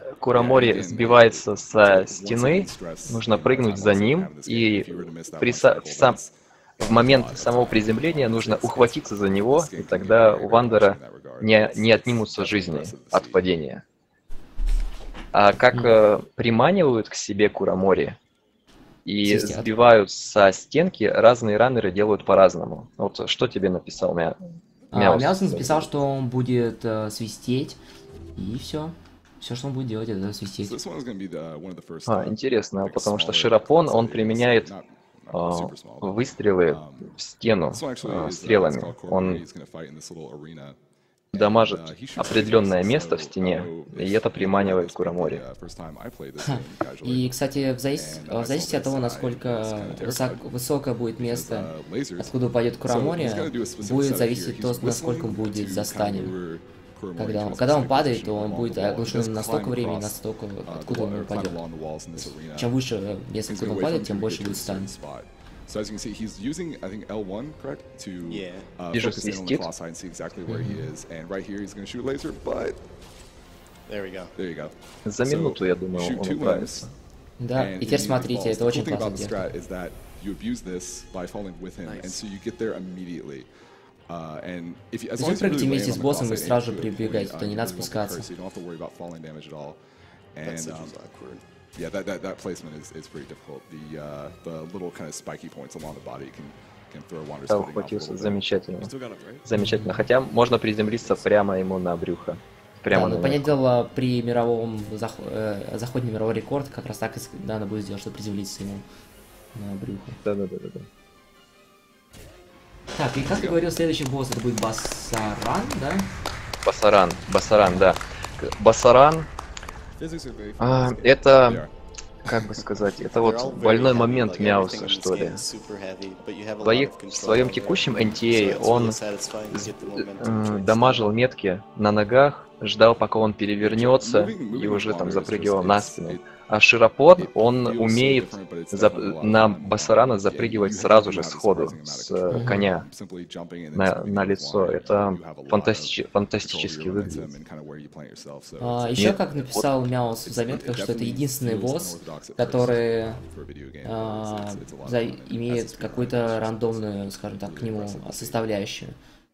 S1: Курамори сбивается со стены, нужно прыгнуть за ним, и при са- в, сам- в момент самого приземления нужно ухватиться за него, и тогда у Вандера не, не отнимутся жизни от падения. А как э, приманивают к себе Курамори и
S2: Свистят.
S1: сбивают со стенки, разные раннеры делают по-разному. Вот что тебе написал Мя...
S2: А,
S1: Мяус?
S2: Мяусон написал, что он будет э, свистеть, и все. Все, что он будет делать, это свистеть.
S3: So this one is going to be the, one of the first,
S1: А,
S3: uh,
S1: интересно,
S3: like a
S1: потому что
S3: smaller
S1: Ширапон, он
S3: class.
S1: применяет
S3: Not- not
S1: а,
S3: super small, but,
S1: выстрелы
S3: um,
S1: в стену
S3: this one actually
S1: а,
S3: is, uh, it's
S1: стрелами.
S3: called Cormorant.
S1: Он
S3: He's gonna fight in this little arena.
S1: дамажит
S3: And, uh, he shoots
S1: определенное
S3: lasers,
S1: место в
S3: so,
S1: стене,
S3: uh,
S1: и
S3: if
S1: это
S3: you
S1: приманивает
S3: played this
S1: Курамори.
S3: the, uh, first time I played this game casually,
S2: И, кстати, в, завис-
S3: And, uh,
S2: в зависимости от того,
S3: I
S2: насколько
S3: was kinda
S2: высок-
S3: terrified
S2: высокое будет
S3: because,
S2: место,
S3: uh, lasers.
S2: откуда упадет
S3: So
S2: Курамори,
S3: he's gonna do a specific
S2: будет
S3: setup
S2: зависеть
S3: here.
S2: то,
S3: He's
S2: насколько он
S3: whistling
S2: будет
S3: to kind of
S2: застанем.
S3: lure Kuramori
S2: Когда,
S3: towards
S2: когда
S3: the
S2: он
S3: safe
S2: падает,
S3: position
S2: то он
S3: along
S2: будет
S3: the wall. He
S2: оглушен
S3: does
S2: на столько
S3: climb
S2: времени,
S3: across,
S2: настолько,
S3: uh,
S2: откуда
S3: the
S2: он
S3: wall- or climb
S2: упадет.
S3: along the walls in this arena.
S2: Чем выше место,
S3: He's
S2: откуда
S3: gonna
S2: он
S3: wait for him
S2: падает,
S3: to
S2: тем
S3: get
S2: больше
S3: to a
S2: будет
S3: certain
S2: стан.
S3: spot. So as you can see, he's using, I think, L one, correct? To
S4: Yeah.
S3: uh,
S1: Вижу,
S3: focus in on the
S1: свистит.
S3: cross side and see exactly where he is. And right here, he's going to shoot a laser, but
S4: There we go.
S3: there you go.
S1: За
S3: So,
S1: минуту, я
S3: you
S1: думаю,
S3: shoot
S1: он
S3: two
S1: управится.
S3: limbs,
S2: Да,
S3: and
S2: и теперь
S3: immediately
S2: смотрите,
S3: falls.
S2: это
S3: The cool
S2: очень
S3: thing about
S2: классная
S3: the
S2: техника.
S3: strat is that you abuse this by falling with him, and so you get there immediately. Uh, and if you, as
S2: То
S3: long
S2: есть
S3: as
S2: вы
S3: you
S2: прыгаете
S3: really
S2: вместе
S3: land
S2: с
S3: on the
S2: боссом и
S3: cross side
S2: сразу же
S3: and good
S2: прибегаете,
S3: point,
S2: то
S3: uh,
S2: не
S3: you
S2: надо
S3: really won't get
S2: спускаться.
S3: cursed, so you don't have to worry about falling damage at all.
S4: That
S3: And
S4: switch
S3: um,
S4: is awkward.
S3: yeah, that, that, that placement is, is pretty difficult. The uh, the little kind of spiky points along the body can can throw Wander's
S1: Да,
S3: footing off a
S1: ухватился,
S3: little bit.
S1: замечательно.
S4: Still got it, right?
S1: Замечательно. Хотя можно приземлиться прямо ему на брюхо.
S2: Да,
S1: Прямо
S2: ну,
S1: на
S2: понятное
S1: него.
S2: дело, при мировом зах... э, заходе на мировой рекорд как раз так и с- надо будет сделать, чтобы приземлиться ему на брюхо.
S1: Да-да-да-да.
S2: Так, и как ты говорил, следующий босс это будет Басаран, да?
S1: Басаран, Басаран, да. К- Басаран,
S4: Physics are very
S1: а,
S4: fast.
S3: They
S1: это,
S3: are.
S1: как бы сказать, это
S4: They're
S1: вот
S4: all very
S1: больной
S4: heavy,
S1: момент
S4: like, everything
S1: Мяуса,
S4: in this
S1: что ли.
S4: game is super heavy, but you have a
S1: В
S4: lot
S1: своих-
S4: of
S1: в
S4: control
S1: своем
S4: over it.
S1: текущем
S4: So
S1: эн ти эй
S4: it's
S1: он
S4: really satisfying to
S1: с-
S4: get the momentum
S1: м,
S4: train
S1: дамажил метки на ногах, ждал, пока он перевернется,
S3: Moving-
S1: и
S3: moving
S1: уже там
S3: water is
S1: запрыгивал
S3: just-
S1: на
S3: it's-
S1: спину.
S3: it-
S1: А Ширапон,
S3: it
S1: он
S3: feels so
S1: умеет
S3: different, but it's
S1: зап-
S3: definitely a lot of
S1: на
S3: fun.
S1: Басарана
S3: Um, yeah,
S1: запрыгивать
S3: you have-
S1: сразу
S3: you
S1: же
S3: have a
S1: сходу
S3: surprising amount of
S1: с
S3: control.
S1: э, коня
S3: Simply jumping and then
S1: на,
S3: swinging
S1: на
S3: with
S1: лицо.
S3: water,
S1: Это
S3: you have a lot of
S1: фантастич-
S3: control over
S1: фантастически
S3: your
S1: выглядит.
S3: momentum and kind of where you plant yourself. So
S2: А,
S3: it's-
S2: еще,
S1: Нет,
S2: как написал Мяус в
S3: it
S2: заметках, что это
S3: definitely
S2: единственный
S3: feels
S2: босс,
S3: unorthodox at first
S2: который
S3: for a video game, but
S2: а,
S3: it's- it's- it's a lot of
S2: за-
S3: fun and has
S2: имеет
S3: its
S2: какую-то
S3: features.
S2: рандомную, скажем так, к нему
S3: impressive to see.
S2: составляющую.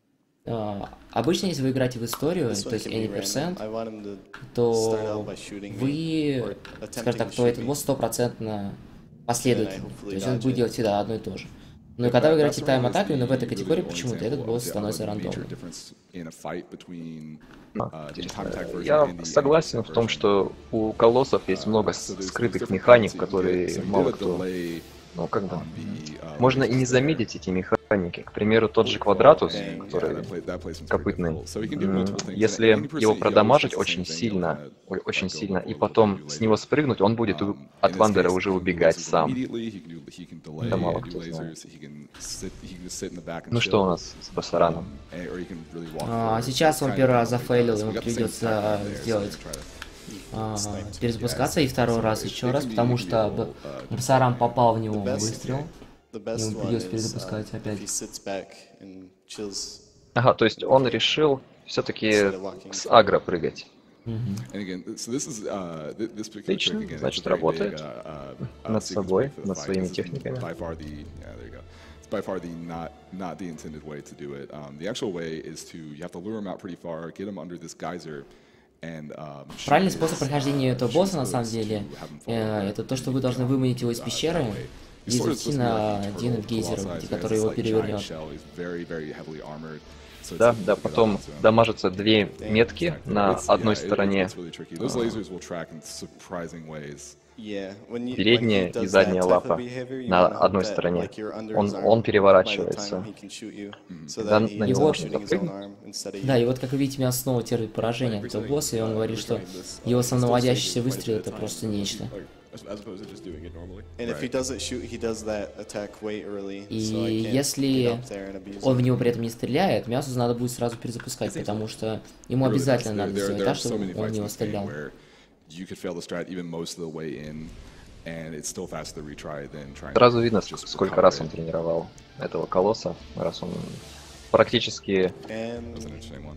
S2: А, обычно, если вы играете в историю,
S4: This
S2: то
S4: one
S2: есть
S4: can be
S2: any
S4: random.
S2: percent,
S4: I want him to start
S2: то
S4: out by shooting me,
S2: вы,
S4: or
S2: скажем
S4: attempting
S2: так,
S4: to
S2: то
S4: shoot
S2: этот
S4: me.
S2: босс стопроцентно последует.
S4: And I hopefully
S2: То есть он
S4: dodge
S2: будет
S4: it.
S2: делать всегда одно и то же. Но
S3: Yeah,
S2: когда вы
S3: Master
S2: играете
S3: Race
S2: тайм-атаку,
S3: is
S2: именно в этой
S3: the
S2: категории,
S3: really
S2: почему-то
S3: example
S2: этот
S3: of
S2: босс
S3: the- of
S2: становится
S3: a major
S2: рандомным.
S3: difference in a fight between,
S1: А,
S3: uh, the
S1: интересно.
S3: time attack version
S1: Я
S3: and the
S1: согласен в том, что у колоссов есть много с-
S3: So there's- there's
S1: скрытых
S3: different
S1: механик,
S3: points you can get.
S1: которые
S3: So you
S1: мало
S3: get a
S1: кто...
S3: delay
S1: Ну, как бы...
S3: on the, uh,
S1: Можно и не
S3: lasers there.
S1: заметить эти механики. К примеру, тот же Квадратус,
S4: Yeah,
S3: Yeah,
S1: который
S3: that play- that placement's very
S1: копытный.
S3: difficult. So he can do
S1: М,
S3: multiple things. And
S1: Если
S3: any person
S1: его
S3: he always
S1: продамажить
S3: does the
S1: очень
S3: same thing, he'll
S1: сильно,
S3: kinda,
S1: ой, очень
S3: uh, go
S1: сильно,
S3: low,
S1: и
S3: low,
S1: потом
S3: low,
S1: с него
S3: laser.
S1: спрыгнуть, он будет у-
S3: Um,
S1: от
S3: in this
S1: Вандера
S3: case,
S1: уже
S3: he can do
S1: убегать
S3: lasers
S1: сам.
S3: immediately, he can do- he can delay,
S1: Да мало
S3: do
S1: кто знает.
S3: lasers, he can sit- he can just sit in the back and
S1: Ну что у
S3: chill.
S1: нас с Басараном?
S3: Um, and- or he can really walk
S2: А,
S3: forward.
S2: сейчас он
S3: Kind of
S2: первый раз
S3: like, uh,
S2: зафейлил,
S3: so
S2: ему
S3: we got the same
S2: придется
S3: attack there, so
S2: сделать
S3: we're gonna try to-
S2: а,
S4: Снайпер.
S2: перезапускаться и второй раз еще раз, потому что Б-
S3: Uh,
S2: Басаран попал в него
S4: The best-
S2: выстрел.
S4: The best
S2: Ему
S4: one
S2: придется
S4: is,
S2: перезапускать
S4: uh,
S2: опять.
S4: if he sits back and chills.
S1: Ага, то есть он решил все-таки
S4: Instead of walking
S1: с
S4: forward.
S1: агро прыгать.
S2: Мгм.
S3: And again, so this is uh, th- this particular
S1: Отлично,
S3: trick again.
S1: значит,
S3: it's a very big,
S1: работает
S3: uh, uh, uh,
S1: над
S3: sequence
S1: собой,
S3: break for the
S1: над
S3: fight.
S1: своими
S3: This is
S1: техниками.
S3: by far the yeah, there you go. It's by far the not not the intended way to do it. Um, the actual way is to you have to lure him out pretty far, get him under this geyser. And, um, shoot
S2: Правильный
S3: his,
S2: способ прохождения
S3: uh,
S2: этого
S3: shoot
S2: босса
S3: his
S2: на самом
S3: hooks
S2: деле
S3: to have him fall
S2: э,
S3: over
S2: это то, что
S3: and
S2: вы
S3: you
S2: должны
S3: jump,
S2: выманить его из
S3: uh,
S2: пещеры
S3: that way.
S2: и
S3: He's sort of
S2: завести
S3: supposed to be
S2: на
S3: like a
S2: один
S3: turtle
S2: из гейзеров,
S3: colossi,
S2: где-
S3: so he has
S2: который
S3: this,
S2: его
S3: like, giant
S2: перевернет.
S3: shell. He's very, very heavily armored. So it's
S1: Да,
S3: difficult
S1: да,
S3: to get
S1: потом
S3: onto him.
S1: дамажатся две метки
S3: Exactly.
S1: на
S3: It's-
S1: одной
S3: yeah, it-
S1: стороне.
S3: it's really tricky. Those lasers will track in surprising ways.
S4: Yeah, when you,
S1: Передняя
S4: when he
S1: и
S4: does
S1: задняя
S4: that type
S1: лапа
S4: of behavior, you
S1: на
S4: wanna hope
S1: одной
S4: that,
S1: стороне.
S4: like, you're under
S1: Он,
S4: his arm
S1: он
S4: by the
S1: переворачивается.
S4: time he can shoot you, so
S1: Да,
S4: that he
S1: на
S4: ends
S1: него
S4: up
S1: можно
S4: shooting his own
S1: запрыгнуть.
S4: arm instead of
S2: Да,
S4: you.
S2: и вот как вы видите, Мяус снова терпит поражение от этого босса, и он говорит, что его самонаводящийся выстрел это просто нечто.
S5: As opposed to just doing it normally.
S4: And if he
S3: Right.
S4: doesn't shoot, he does that attack way early,
S2: И
S4: so I can't
S2: если
S4: get up there and abuse
S2: он в
S4: him.
S2: него при этом не стреляет, Мяусу надо будет сразу перезапускать, потому что ему
S3: It really does.
S2: обязательно
S3: There-
S2: надо
S3: there-
S2: сделать
S3: there
S2: так,
S3: are so
S2: чтобы
S3: many
S2: он в
S3: fights in
S2: него
S3: this game
S2: стрелял.
S3: where you could fail the strat even most of the way in, and it's still faster to retry than trying to
S1: Сразу видно,
S3: just
S1: сколько
S3: recover
S1: раз он
S3: it.
S1: тренировал этого колосса, раз он практически
S4: And
S3: That was an interesting one.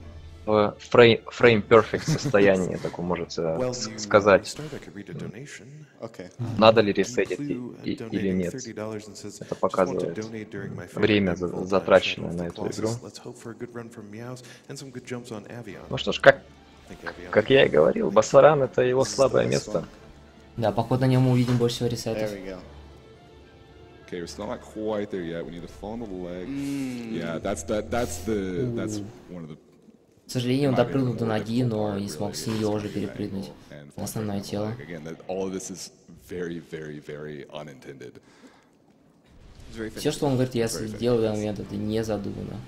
S1: в фрейм, фрейм perfect состоянии, так можете
S6: Well,
S1: с-
S6: you
S1: сказать,
S6: start, I could read a donation.
S4: Okay.
S1: надо ли
S6: You
S1: ресетить и-
S6: Clue
S1: и-
S6: donated
S1: или нет.
S6: thirty dollars and says,
S1: Это
S6: "Just want to
S1: показывает
S6: donate during my favorite
S1: время,
S6: game of
S1: за-
S6: all time,
S1: затраченное
S6: Shadow of
S1: на
S6: the
S1: эту
S6: Colossus.
S1: игру.
S6: Let's hope for a good run from Meows and some good jumps on Avion."
S1: Ну что ж, как,
S6: I think Avion
S1: как
S6: may
S1: я и
S6: be-
S1: говорил, Басаран это его
S4: This is the
S1: слабое
S4: last
S1: место.
S4: one.
S2: Да, походу на нем мы увидим больше всего
S4: There
S2: ресетов.
S4: we go.
S3: Okay, we're still not quite there yet. We need to fall on the leg.
S4: Mm.
S3: Yeah, that's that. That's the. That's one of the.
S2: К сожалению, он
S3: my
S2: допрыгнул
S3: opinion,
S2: до
S3: more
S2: ноги,
S3: difficult
S2: но
S3: part,
S2: не смог
S3: really,
S2: с
S3: is
S2: нее уже
S3: getting that
S2: перепрыгнуть
S3: angle and
S2: на
S3: falling
S2: основное
S3: back on the
S2: тело.
S3: leg. Again, that all of this is very, very, very unintended.
S6: It's very
S2: Все, что он говорит, я
S3: Very
S2: сделаю в данный момент, это не задумано.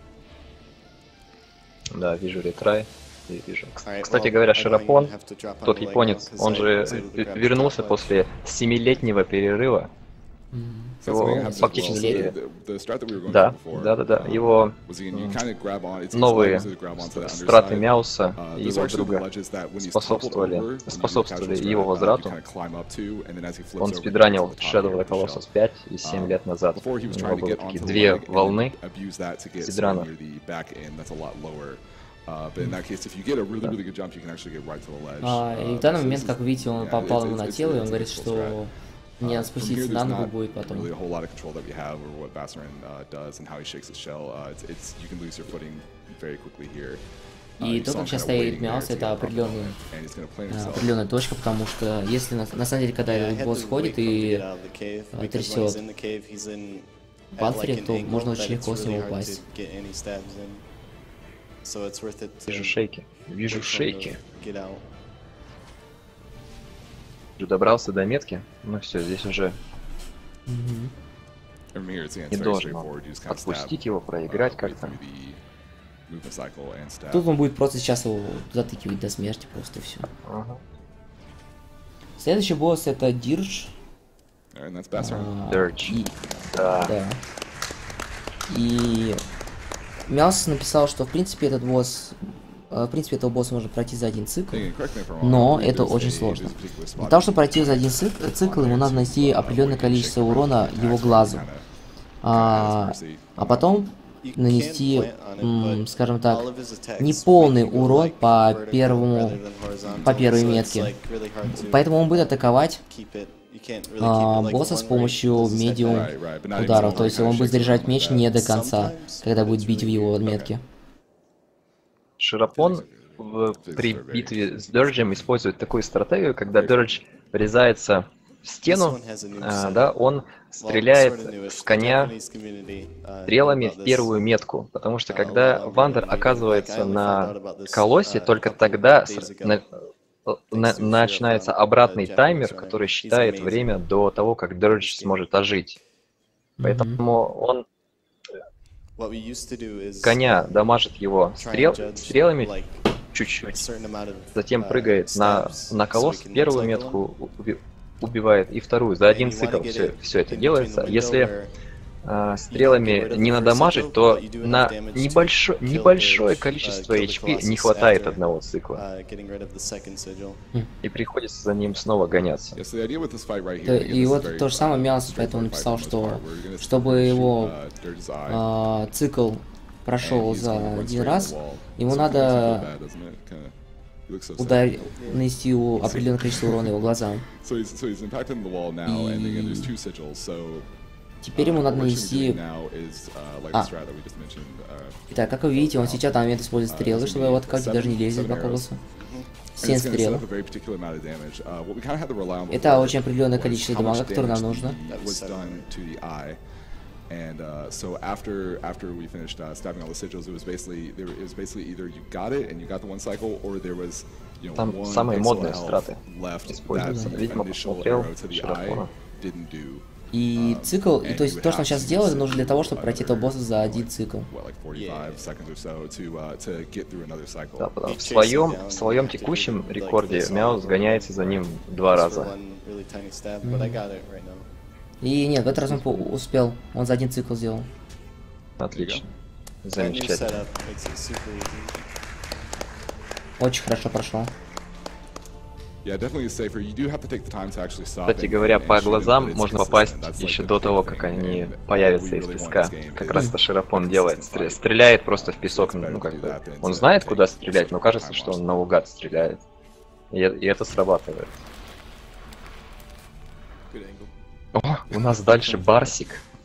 S1: Да, вижу ретрай. И вижу. Кс-
S4: Alright,
S1: Кстати
S4: well,
S1: говоря,
S4: I don't
S1: Широпон,
S4: even have to drop on
S1: тот
S4: the leg
S1: японец,
S4: now, 'cause
S1: он
S4: I
S1: же
S4: was able to
S1: в-
S4: grab the
S1: вернулся
S4: top leg.
S1: после семилетнего перерыва.
S3: So that's
S1: Его
S3: something that happens as
S1: фактически...
S3: well. So the, the strat that we were going
S1: Да,
S3: through before,
S1: да, да, да.
S3: um,
S1: Его
S3: was again, you kind of grab on. It's it's
S1: новые
S3: easy to grab onto the
S1: страты
S3: underside.
S1: Мяуса
S3: Uh,
S1: и
S3: those
S1: его
S3: are actually the
S1: друга
S3: ledges that when he's
S1: способствовали,
S3: toppled over, when you do
S1: способствовали
S3: casual
S1: его
S3: strat, uh, you
S1: возврату.
S3: kinda climb up to, and then as he flips
S1: Он
S3: over, you
S1: спидранил
S3: get to the top
S1: Shadow of
S3: here
S1: the
S3: with the
S1: Colossus
S3: shell.
S1: пять и семь
S3: Um,
S1: лет назад.
S3: Before he
S1: У
S3: was
S1: него
S3: trying to
S1: были
S3: get
S1: такие
S3: onto the
S1: две
S3: leg and then
S1: волны
S3: abuse that to get
S1: спидрана.
S3: somewhere near the back end. That's a lot lower. Uh, but in that case, if you get a really, really good jump, you can actually get right to the ledge.
S2: А, и
S3: Uh,
S2: в данный
S3: so
S2: момент,
S3: this
S2: как
S3: is-
S2: видите, он
S3: yeah,
S2: попал
S3: it's-
S2: ему на
S3: it's-
S2: тело, и
S3: it's
S2: он
S3: a
S2: говорит,
S3: difficult
S2: что
S3: strat.
S2: мне
S3: Uh,
S2: надо
S3: from
S2: спуститься
S3: here,
S2: на
S3: there's
S2: ногу
S3: not
S2: будет потом.
S3: really a whole lot of control that we have over what Bassarin uh, does and how he shakes his shell. Uh, it's, it's you can lose your footing very quickly here. Uh,
S2: И
S3: you
S2: то,
S3: saw him
S2: как сейчас
S3: kinda
S2: стоит
S3: waiting there
S2: Мяус,
S3: to
S2: это
S3: get proper
S2: определенный,
S3: moment, and he's gonna plant
S2: а,
S3: himself.
S2: определенная точка, потому что если на, на самом деле, когда
S4: Yeah, I
S2: этот
S4: had
S2: босс
S4: to
S2: ходит
S4: wait for him to
S2: и
S4: get out of the cave,
S2: а,
S4: because when
S2: трясет
S4: he's in the cave, he's in at,
S2: панцире,
S4: like, an
S2: то
S4: angle
S2: можно
S4: that
S2: очень
S4: it's
S2: легко с
S4: really
S2: него
S4: hard to
S2: упасть.
S4: get any stabs in. So it's worth it to
S1: Вижу шейки. Вижу
S4: wait for him to
S1: шейки.
S4: get out.
S1: Уже добрался до метки. Ну все, здесь уже
S2: Мгм.
S3: From here, it's, again,
S1: не
S3: it's very
S1: должен
S3: straightforward. You just kind of stab,
S1: отпустить его,
S3: uh,
S1: проиграть
S3: way
S1: как-то.
S3: through the movement cycle and stab.
S2: Тут он будет просто сейчас его затыкивать до смерти, просто все.
S1: Ага.
S2: Следующий босс это Дирж.
S3: And that's Bassarin.
S2: А,
S1: Dirge.
S2: и-
S1: Да.
S2: Да. И Мяус написал, что в принципе этот босс, э, в принципе этого босса можно пройти за один цикл,
S3: Again, correct me if I'm wrong,
S2: но
S3: but
S2: это
S3: there's
S2: очень
S3: a-
S2: сложно.
S3: there's a particular spot
S2: Для того, чтобы
S3: in
S2: пройти
S3: the
S2: за один цикл, цикл ему надо нанести определенное количество урона его глазу, а, а потом
S4: You
S2: нанести,
S4: can plant on it,
S2: м,
S4: but
S2: скажем
S4: all
S2: так,
S4: of his attacks
S2: неполный
S4: make you go,
S2: урон
S4: like,
S2: по
S4: vertical
S2: первому,
S4: rather than horizontal,
S2: по первой
S4: so it's,
S2: метке.
S4: like, really hard to,
S2: Поэтому он будет атаковать
S4: keep it- you can't really
S2: а,
S4: keep it, like,
S2: босса с
S4: one
S2: помощью
S4: rate, does his
S2: медиум
S4: attack.
S3: Right, right, but not
S2: ударов.
S3: even
S2: То есть
S3: one
S2: он
S3: kind of
S2: будет
S3: shakes
S2: заряжать
S3: around
S2: меч
S3: like
S2: не
S3: that.
S2: до конца,
S4: Sometimes,
S2: когда
S4: but
S2: будет
S4: it's
S2: бить в
S4: really
S2: его
S4: weird.
S2: метке.
S1: Широпон в, при битве с Дерджем использует такую стратегию, когда Дердж врезается в
S4: This
S1: стену,
S4: one has a new
S1: а,
S4: setup.
S1: да, он
S4: Well,
S1: стреляет
S4: sort of newish.
S1: с
S4: The
S1: коня
S4: Japanese community, uh, knew
S1: стрелами
S4: about
S1: в
S4: this,
S1: первую метку, потому что
S4: uh, a
S1: когда
S4: lot longer
S1: Вандер
S4: than me. Like, I
S1: оказывается
S4: only found
S1: на
S4: out about this,
S1: колоссе,
S4: uh, a
S1: только
S4: couple
S1: тогда
S4: days
S1: с-
S4: ago,
S1: на- на-
S4: thanks to Fear
S1: начинается
S4: from, uh,
S1: обратный
S4: Japanese
S1: таймер,
S4: runner.
S1: который
S4: He's
S1: считает
S4: amazing.
S1: время до того, как Дердж
S4: This game.
S1: сможет ожить.
S2: Мгм.
S1: Поэтому он
S4: What we used to do is
S1: коня дамажит его
S4: try and
S1: стрел,
S4: judge,
S1: стрелами
S4: like, a
S1: чуть-чуть,
S4: certain amount of,
S1: затем
S4: uh,
S1: прыгает на,
S4: stabs
S1: на
S4: so we
S1: колосс,
S4: can
S1: первую
S4: cycle them.
S1: метку уби- убивает и вторую. За
S4: And
S1: один
S4: you wanna
S1: цикл
S4: get
S1: все,
S4: it
S1: все это
S4: in between
S1: делается.
S4: the window
S1: Если
S4: where
S1: а,
S4: you don't get
S1: стрелами
S4: rid of
S1: не
S4: the first
S1: надамажить,
S4: cycle,
S1: то
S4: but you do enough
S1: на
S4: damage to
S1: небольшо-
S4: kill
S1: небольшое
S4: Dirge, uh,
S1: количество
S4: kill the
S1: эйч пи не
S4: Colossus
S1: хватает
S4: after,
S1: одного цикла.
S4: uh, getting rid of the second sigil.
S1: И приходится за ним снова гоняться.
S3: Yeah, so the idea with this fight right
S2: Да,
S3: here, again,
S2: и
S3: this is
S2: вот
S3: very,
S2: то же самое
S3: uh,
S2: Мяус поэтому
S3: straightforward
S2: написал,
S3: fight for the most
S2: что
S3: part. We're gonna
S2: чтобы
S3: shoot,
S2: его
S3: uh, Dirge's eye,
S2: а, цикл
S3: and
S2: прошел
S3: he's
S2: за
S3: gonna run
S2: один
S3: straight
S2: раз,
S3: into the wall.
S2: ему
S3: So it
S2: надо
S3: makes you feel bad, doesn't it? Kinda- he looks so sad.
S2: ударить, нанести его определенное количество урона его глазам.
S3: So he's, so he's impacting the wall now, and again, there's two sigils, so
S2: Теперь ему
S3: uh,
S2: надо
S3: what we should be
S2: нанести...
S3: doing now is, uh, like
S2: А.
S3: the strat that we just mentioned, uh,
S2: Итак, как вы видите, он сейчас в данный момент использует стрелы, чтобы его атаковать, и даже не лезет по колоссу.
S3: and
S2: семь
S3: it's gonna set
S2: стрел.
S3: up a very particular amount of damage. Uh, what we kind of had to rely on
S2: Это
S3: before
S2: очень определенное
S3: was
S2: количество
S3: how
S2: дамага,
S3: much
S2: которое нам
S3: damage
S2: нужно.
S3: the- was done to the eye. And uh, so after after we finished uh, stabbing all the sigils, it was basically there, it was basically either you got it and you got the one cycle, or there was you know
S1: Там
S3: one
S1: самые
S3: pixel
S1: модные
S3: health
S1: страты
S3: left that
S1: используются.
S3: the
S1: Видимо,
S3: initial
S1: посмотрел
S3: arrow to the eye
S1: Широпона.
S3: didn't do.
S2: И
S3: Um,
S2: цикл, и
S3: and
S2: то
S3: you
S2: есть
S3: would
S2: то, что он
S3: have
S2: сейчас
S3: to
S2: делает,
S3: sit
S2: нужно для
S3: through
S2: того, чтобы пройти этого
S3: another,
S2: босса за один
S3: like,
S2: цикл.
S3: What, like forty-five seconds or so to uh, to get through another cycle.
S1: Да, потому
S4: He
S1: в
S4: chases
S1: своем,
S4: down
S1: в своем
S4: after
S1: текущем
S4: doing, like,
S1: рекорде
S4: this
S1: Мяус
S4: all
S1: гоняется за ним два
S4: just for
S1: раза.
S4: one really tiny stab, but I got it right now.
S2: И нет, в этот раз он по- успел, он за один цикл сделал.
S1: Отлично.
S4: That new
S1: Замечательно.
S4: setup makes it super easy.
S2: Очень хорошо прошло.
S3: Yeah, definitely safer. You do have to take the time to actually stop.
S1: Кстати
S3: and-
S1: говоря,
S3: and
S1: по
S3: shoot 'em, but
S1: глазам
S3: it's
S1: можно
S3: consistent.
S1: попасть
S3: That's like
S1: еще
S3: the
S1: до того,
S3: big
S1: как
S3: thing.
S1: они
S3: And- and
S1: появятся
S3: all we
S1: из
S3: really want
S1: песка.
S3: in this game
S1: Как
S3: is
S1: раз это Широпон
S3: a
S1: делает.
S3: consistent
S1: Стре-
S3: fight.
S1: Стреляет просто в
S3: Uh, so
S1: песок.
S3: it's better
S1: Ну,
S3: to
S1: как
S3: do
S1: бы,
S3: that than
S1: он
S3: to
S1: знает,
S3: take
S1: куда
S3: a
S1: стрелять, но
S3: certain
S1: кажется,
S3: time
S1: что
S3: watch.
S1: он наугад стреляет. И, э- и это срабатывает.
S4: Good angle.
S1: О, у нас дальше Барсик.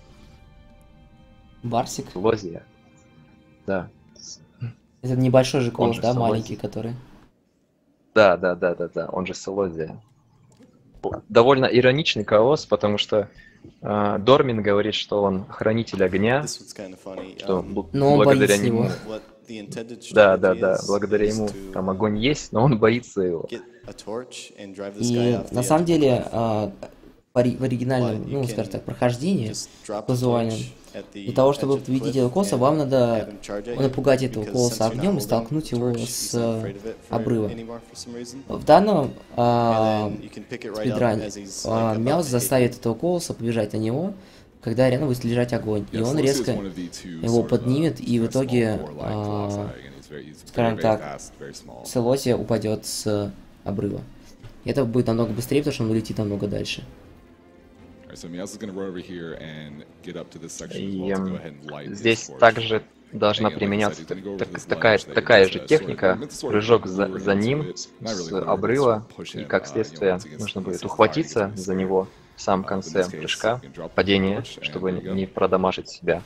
S2: Барсик.
S1: Лозия. Да.
S2: Это небольшой же колосс,
S1: же
S2: да,
S1: Солозий.
S2: маленький, который.
S1: Да, да, да, да, да. Он же Селозия. Довольно ироничный колосс, потому что э, Дормин говорит, что он хранитель огня,
S4: This one's kind of funny.
S1: что
S4: Um,
S1: бл-
S2: Но он
S1: благодаря
S2: боится
S1: нему.
S2: его.
S4: what the intended
S1: Да, да,
S4: strategy
S1: да.
S4: is,
S1: Благодаря
S4: is
S1: ему
S4: to,
S1: там
S4: uh,
S1: огонь есть, но он боится его.
S4: get a torch and drive this
S2: И
S4: guy off the
S2: на
S4: edge
S2: самом
S4: of the
S2: деле
S4: cliff.
S2: а, в ори- в оригинальном,
S4: But you
S2: ну,
S4: can
S2: скажем так, прохождении,
S4: Just drop the
S2: казуальном,
S4: torch at the
S2: для того,
S4: edge
S2: чтобы
S4: of the
S2: победить
S4: cliff
S2: этого колосса,
S4: and
S2: вам надо
S4: have him charge at you,
S2: напугать этого
S4: because
S2: колосса
S4: since you're not
S2: огнем и
S4: holding
S2: столкнуть
S4: the
S2: его
S4: torch,
S2: с
S4: he's not afraid of it for
S2: обрыва.
S4: anymore for some reason.
S2: В данном а,
S4: And then you can pick it right up
S2: спидране
S4: as he's,
S2: а,
S4: like, about
S2: Мяус
S4: to hit
S2: заставит
S4: you.
S2: этого колосса побежать на него, когда рядом будет лежать огонь. И
S3: Yeah,
S2: он
S3: Celestia is
S2: резко
S3: one of the two
S2: его
S3: sort of, uh,
S2: поднимет, и в
S3: very small
S2: итоге
S3: warlike
S2: а,
S3: colossi, and he's very- he's very,
S2: скажем
S3: very
S2: так,
S3: fast, very small.
S2: Селосия упадет с обрыва. И это будет намного быстрее, потому что он улетит намного дальше.
S3: Alright, so Meowth is gonna run over here and get up to this section as
S1: И
S3: well to
S1: эм,
S3: go ahead and light his
S1: здесь
S3: torch.
S1: также должна
S3: And again, like I
S1: применяться
S3: said, he's gonna go over
S1: так-
S3: to this
S1: такая,
S3: ledge that
S1: такая
S3: is,
S1: же
S3: uh, sort of-
S1: техника,
S3: meant to sort of
S1: прыжок за,
S3: lure
S1: за
S3: into
S1: ним
S3: it.
S1: с,
S3: Not really
S1: с
S3: lure, but
S1: обрыва,
S3: sort of push
S1: и
S3: him,
S1: как
S3: uh, you know,
S1: следствие
S3: once he gets-
S1: нужно
S3: he
S1: будет
S3: gets his
S1: ухватиться
S3: target, he gets
S1: за
S3: his
S1: него в самом
S3: Uh, in
S1: конце
S3: this case,
S1: прыжка,
S3: you can drop the
S1: падения,
S3: torch, and
S1: чтобы
S3: there you go.
S1: не продамажить себя.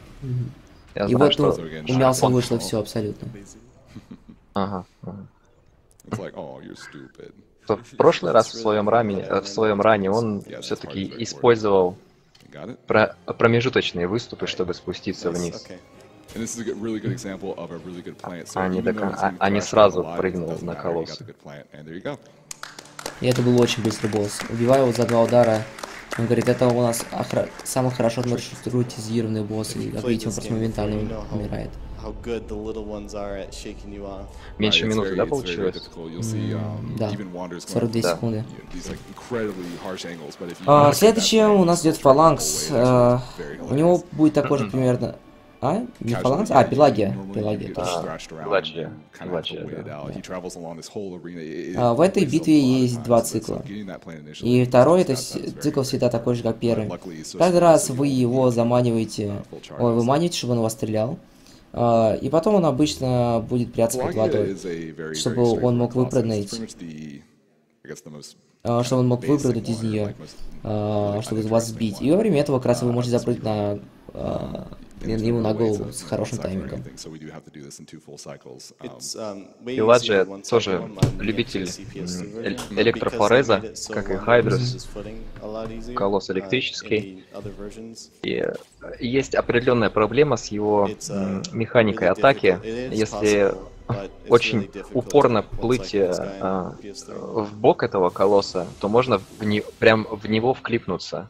S1: Я
S2: И
S1: знаю,
S2: вот
S1: что...
S2: у, у Мяуса
S1: он-
S2: вышло все абсолютно.
S1: Ага, ага.
S3: It's like, oh, you're stupid.
S1: То в прошлый раз в своем раме, э, в своем ране он все-таки использовал
S3: Got it?
S1: про- промежуточные выступы, чтобы спуститься
S4: Nice,
S1: вниз.
S4: okay.
S3: And this is a good, really good example of a really good plant. So
S1: А не
S3: even
S1: до
S3: though
S1: кон-
S3: he's
S1: а-
S3: gonna
S1: а не
S3: crash
S1: сразу
S3: a lot, it
S1: прыгнул
S3: doesn't
S1: на
S3: matter, he got
S1: колосс.
S3: the good plant, and there you go.
S2: И это был очень быстрый босс. Убиваю его за два удара. Он говорит, это у нас охра- самый хорошо маршрутизированный босс. И, как
S4: Played
S2: видите, он
S4: this
S2: просто
S4: game before,
S2: моментально
S4: you know how-
S2: умирает.
S4: how good the little ones are at shaking you off.
S1: Меньше
S3: Right, it's
S1: минуты,
S3: very-
S1: да,
S3: it's very, very
S1: получилось?
S3: difficult. You'll see, um,
S2: Да.
S3: even Wander's going
S2: сорок две
S1: Да.
S2: секунды.
S3: you know, these like incredibly harsh angles, but if you
S2: А,
S3: can get that
S2: следующее
S3: plant
S2: у нас
S3: to
S2: идет
S3: go
S2: Фаланкс.
S3: away, it's
S2: А,
S3: actually very
S2: у него
S3: hilarious.
S2: будет такой же примерно... А? Не
S3: Casually,
S2: Фаланкс?
S3: yeah,
S2: А,
S3: you-
S2: Пелагия.
S3: normally you
S2: Пелагия,
S3: get
S2: точно.
S3: just thrashed around,
S1: Пелагия.
S3: you kind of have to
S1: Пелагия,
S3: wait it
S1: да,
S3: out.
S1: да.
S3: He travels along this whole arena. It- it
S2: А, в этой
S3: plays a
S2: битве
S3: lot of
S2: есть два
S3: times, but so
S2: цикла.
S3: getting that plant initially
S2: И
S3: is
S2: второй,
S3: just
S2: это
S3: that-
S2: с-
S3: that was very
S2: цикл всегда
S3: difficult.
S2: такой же, как первый.
S3: But luckily, so
S2: Каждый
S3: smooth,
S2: раз
S3: so
S2: вы
S3: you
S2: его
S3: get,
S2: заманиваете,
S3: uh, full charge
S2: ой,
S3: on
S2: выманиваете, чтобы он вас стрелял. А, И потом он обычно будет прятаться под
S3: Pelagia
S2: водой,
S3: is a very,
S2: чтобы
S3: very
S2: он мог
S3: straightforward class. It's
S2: выпрыгнуть.
S3: pretty much the, I guess, the most,
S2: а, чтобы он мог
S3: basic
S2: выпрыгнуть из
S3: one,
S2: нее,
S3: like most
S2: а,
S3: really
S2: чтобы вас
S3: uninteresting
S2: сбить.
S3: one.
S2: И во время этого как раз вы
S3: Uh,
S2: можете
S3: at the
S2: запрыгнуть
S3: speedrun.
S2: на, а,
S3: And there's
S2: ему
S3: no
S2: на
S3: way to,
S2: голову
S3: you
S2: с
S3: know,
S2: хорошим
S3: one cycle or
S2: таймингом.
S3: anything, so we do have to do this in two full cycles. Um,
S4: It's um, way easier
S1: Пеладжия
S4: to one-cycle
S1: тоже
S4: him on the
S1: любитель
S4: C P S two
S1: м,
S4: version,
S1: эль-
S4: but because they
S1: электрофореза,
S4: made it so
S1: как и
S4: Wander
S1: Хайдрус.
S4: loses footing a lot easier,
S1: Колосс
S4: uh, in
S1: электрический.
S4: the other versions,
S1: И э, есть определенная проблема с его
S4: it's,
S1: м,
S4: uh,
S1: механикой
S4: really
S1: атаки.
S4: difficult. It is
S1: Если
S4: possible, but it's
S1: очень
S4: really difficult
S1: упорно
S4: to
S1: плыть
S4: one-cycle this
S1: э,
S4: guy
S1: а,
S4: on P S three.
S1: в бок этого колосса, то можно в не- прям в него вклипнуться.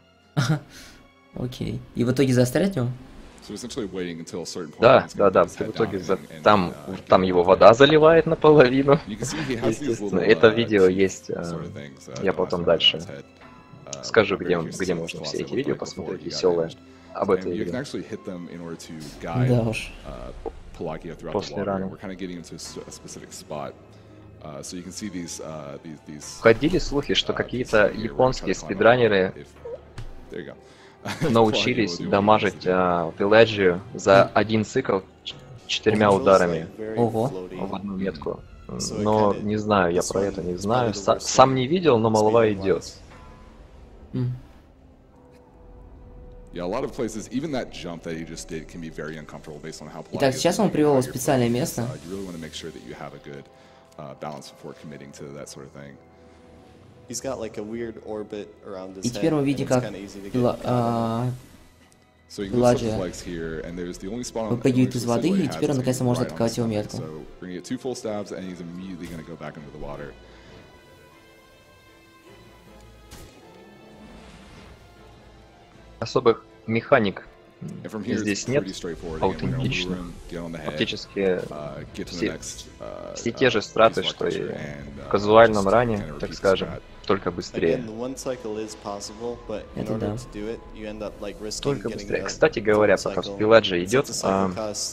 S2: Окей. И в итоге застрять в нем?
S3: so essentially waiting until a certain point,
S1: Да,
S3: when he's
S1: да,
S3: gonna
S1: да.
S3: put his
S1: В
S3: head
S1: итоге
S3: down
S1: за-
S3: and- and,
S1: там,
S3: uh,
S1: там
S3: get,
S1: его
S3: uh,
S1: вода заливает наполовину.
S3: You can see he has these
S1: Естественно,
S3: little,
S1: это
S3: uh,
S1: видео
S3: cheap
S1: есть.
S3: sort
S1: э,
S3: of things, uh,
S1: Я
S3: that
S1: потом
S3: last
S1: дальше
S3: around his head. Uh,
S1: скажу,
S3: very
S1: где,
S3: curious to
S1: где
S3: see
S1: можно
S3: what
S1: все
S3: this
S1: эти
S3: looked
S1: видео
S3: like before
S1: посмотреть,
S3: he got
S1: веселые,
S3: damaged.
S1: об
S3: And
S1: этой
S3: you can
S1: игре.
S3: actually hit them in order to guide
S2: Да уж.
S3: uh, Pelagia throughout the
S1: После
S3: water.
S1: раны.
S3: We're kind of getting into a s- a specific spot. Uh, so you can see these, uh, these, these
S1: Ходили слухи, что
S3: uh,
S1: какие-то
S3: these here, we're gonna try
S1: японские
S3: to climb up
S1: спидранеры
S3: if- There you go.
S1: научились
S3: Pelagia will do what he
S1: дамажить
S3: wants to do.
S1: а, Пеладжию за один цикл ч- четырьмя
S4: It feels
S1: ударами
S4: like very
S2: Ого.
S4: floaty.
S1: в одну метку.
S4: So it
S1: Но
S4: kinda-
S1: не знаю, я
S4: this
S1: про
S4: one
S1: это не
S4: is
S1: знаю.
S4: probably the
S1: Са-
S4: worst
S1: Сам
S4: one,
S1: не видел, но молва
S4: speed-wise.
S1: идет.
S2: М.
S3: Yeah, a lot of places, even that jump that he just did can be very uncomfortable based on how
S2: Итак,
S3: Pelagia is
S2: сейчас он
S3: moving and
S2: привел
S3: how
S2: в
S3: you're
S2: специальное
S3: playing.
S2: место.
S3: Uh, you really want to make sure that you have a good uh, balance before committing to that sort of thing.
S4: He's got like a weird orbit around his
S2: И теперь
S4: head,
S2: мы
S4: and
S2: видим,
S4: it's
S2: как
S4: kinda easy to get
S2: Пела-
S4: caught in.
S2: а,
S3: So you can lift up his
S2: Pelagia
S3: legs here, and there's the only spot on
S2: выпрыгивает
S3: the
S2: из воды, и теперь он наконец-то может
S3: right on
S2: атаковать
S3: the
S2: его
S3: stomach.
S2: метку.
S3: So we're gonna get two full stabs, and he's immediately gonna go back into the water.
S1: Особых механик
S3: And from here,
S1: здесь
S3: it's
S1: нет.
S3: pretty straightforward. Again, we're gonna
S1: Аутентично.
S3: lure him, get on the head,
S1: Фактически
S3: uh, get to the
S1: все,
S3: next, uh,
S1: все те же
S3: uh,
S1: страты,
S3: piece of
S1: что и
S3: architecture, and, uh,
S1: в казуальном
S3: just
S1: ране,
S3: kinda
S1: так
S3: repeat the
S1: скажем,
S3: strat.
S1: только быстрее.
S4: Again, the one cycle is possible, but in
S2: Это
S4: order
S2: да.
S4: to do it, you end up like risking
S1: Только
S4: getting
S1: быстрее.
S4: a
S1: Кстати говоря,
S4: double
S1: пока
S4: cycle.
S1: Пеладжия
S4: Since
S1: идет,
S4: the cycle
S1: а,
S4: costs a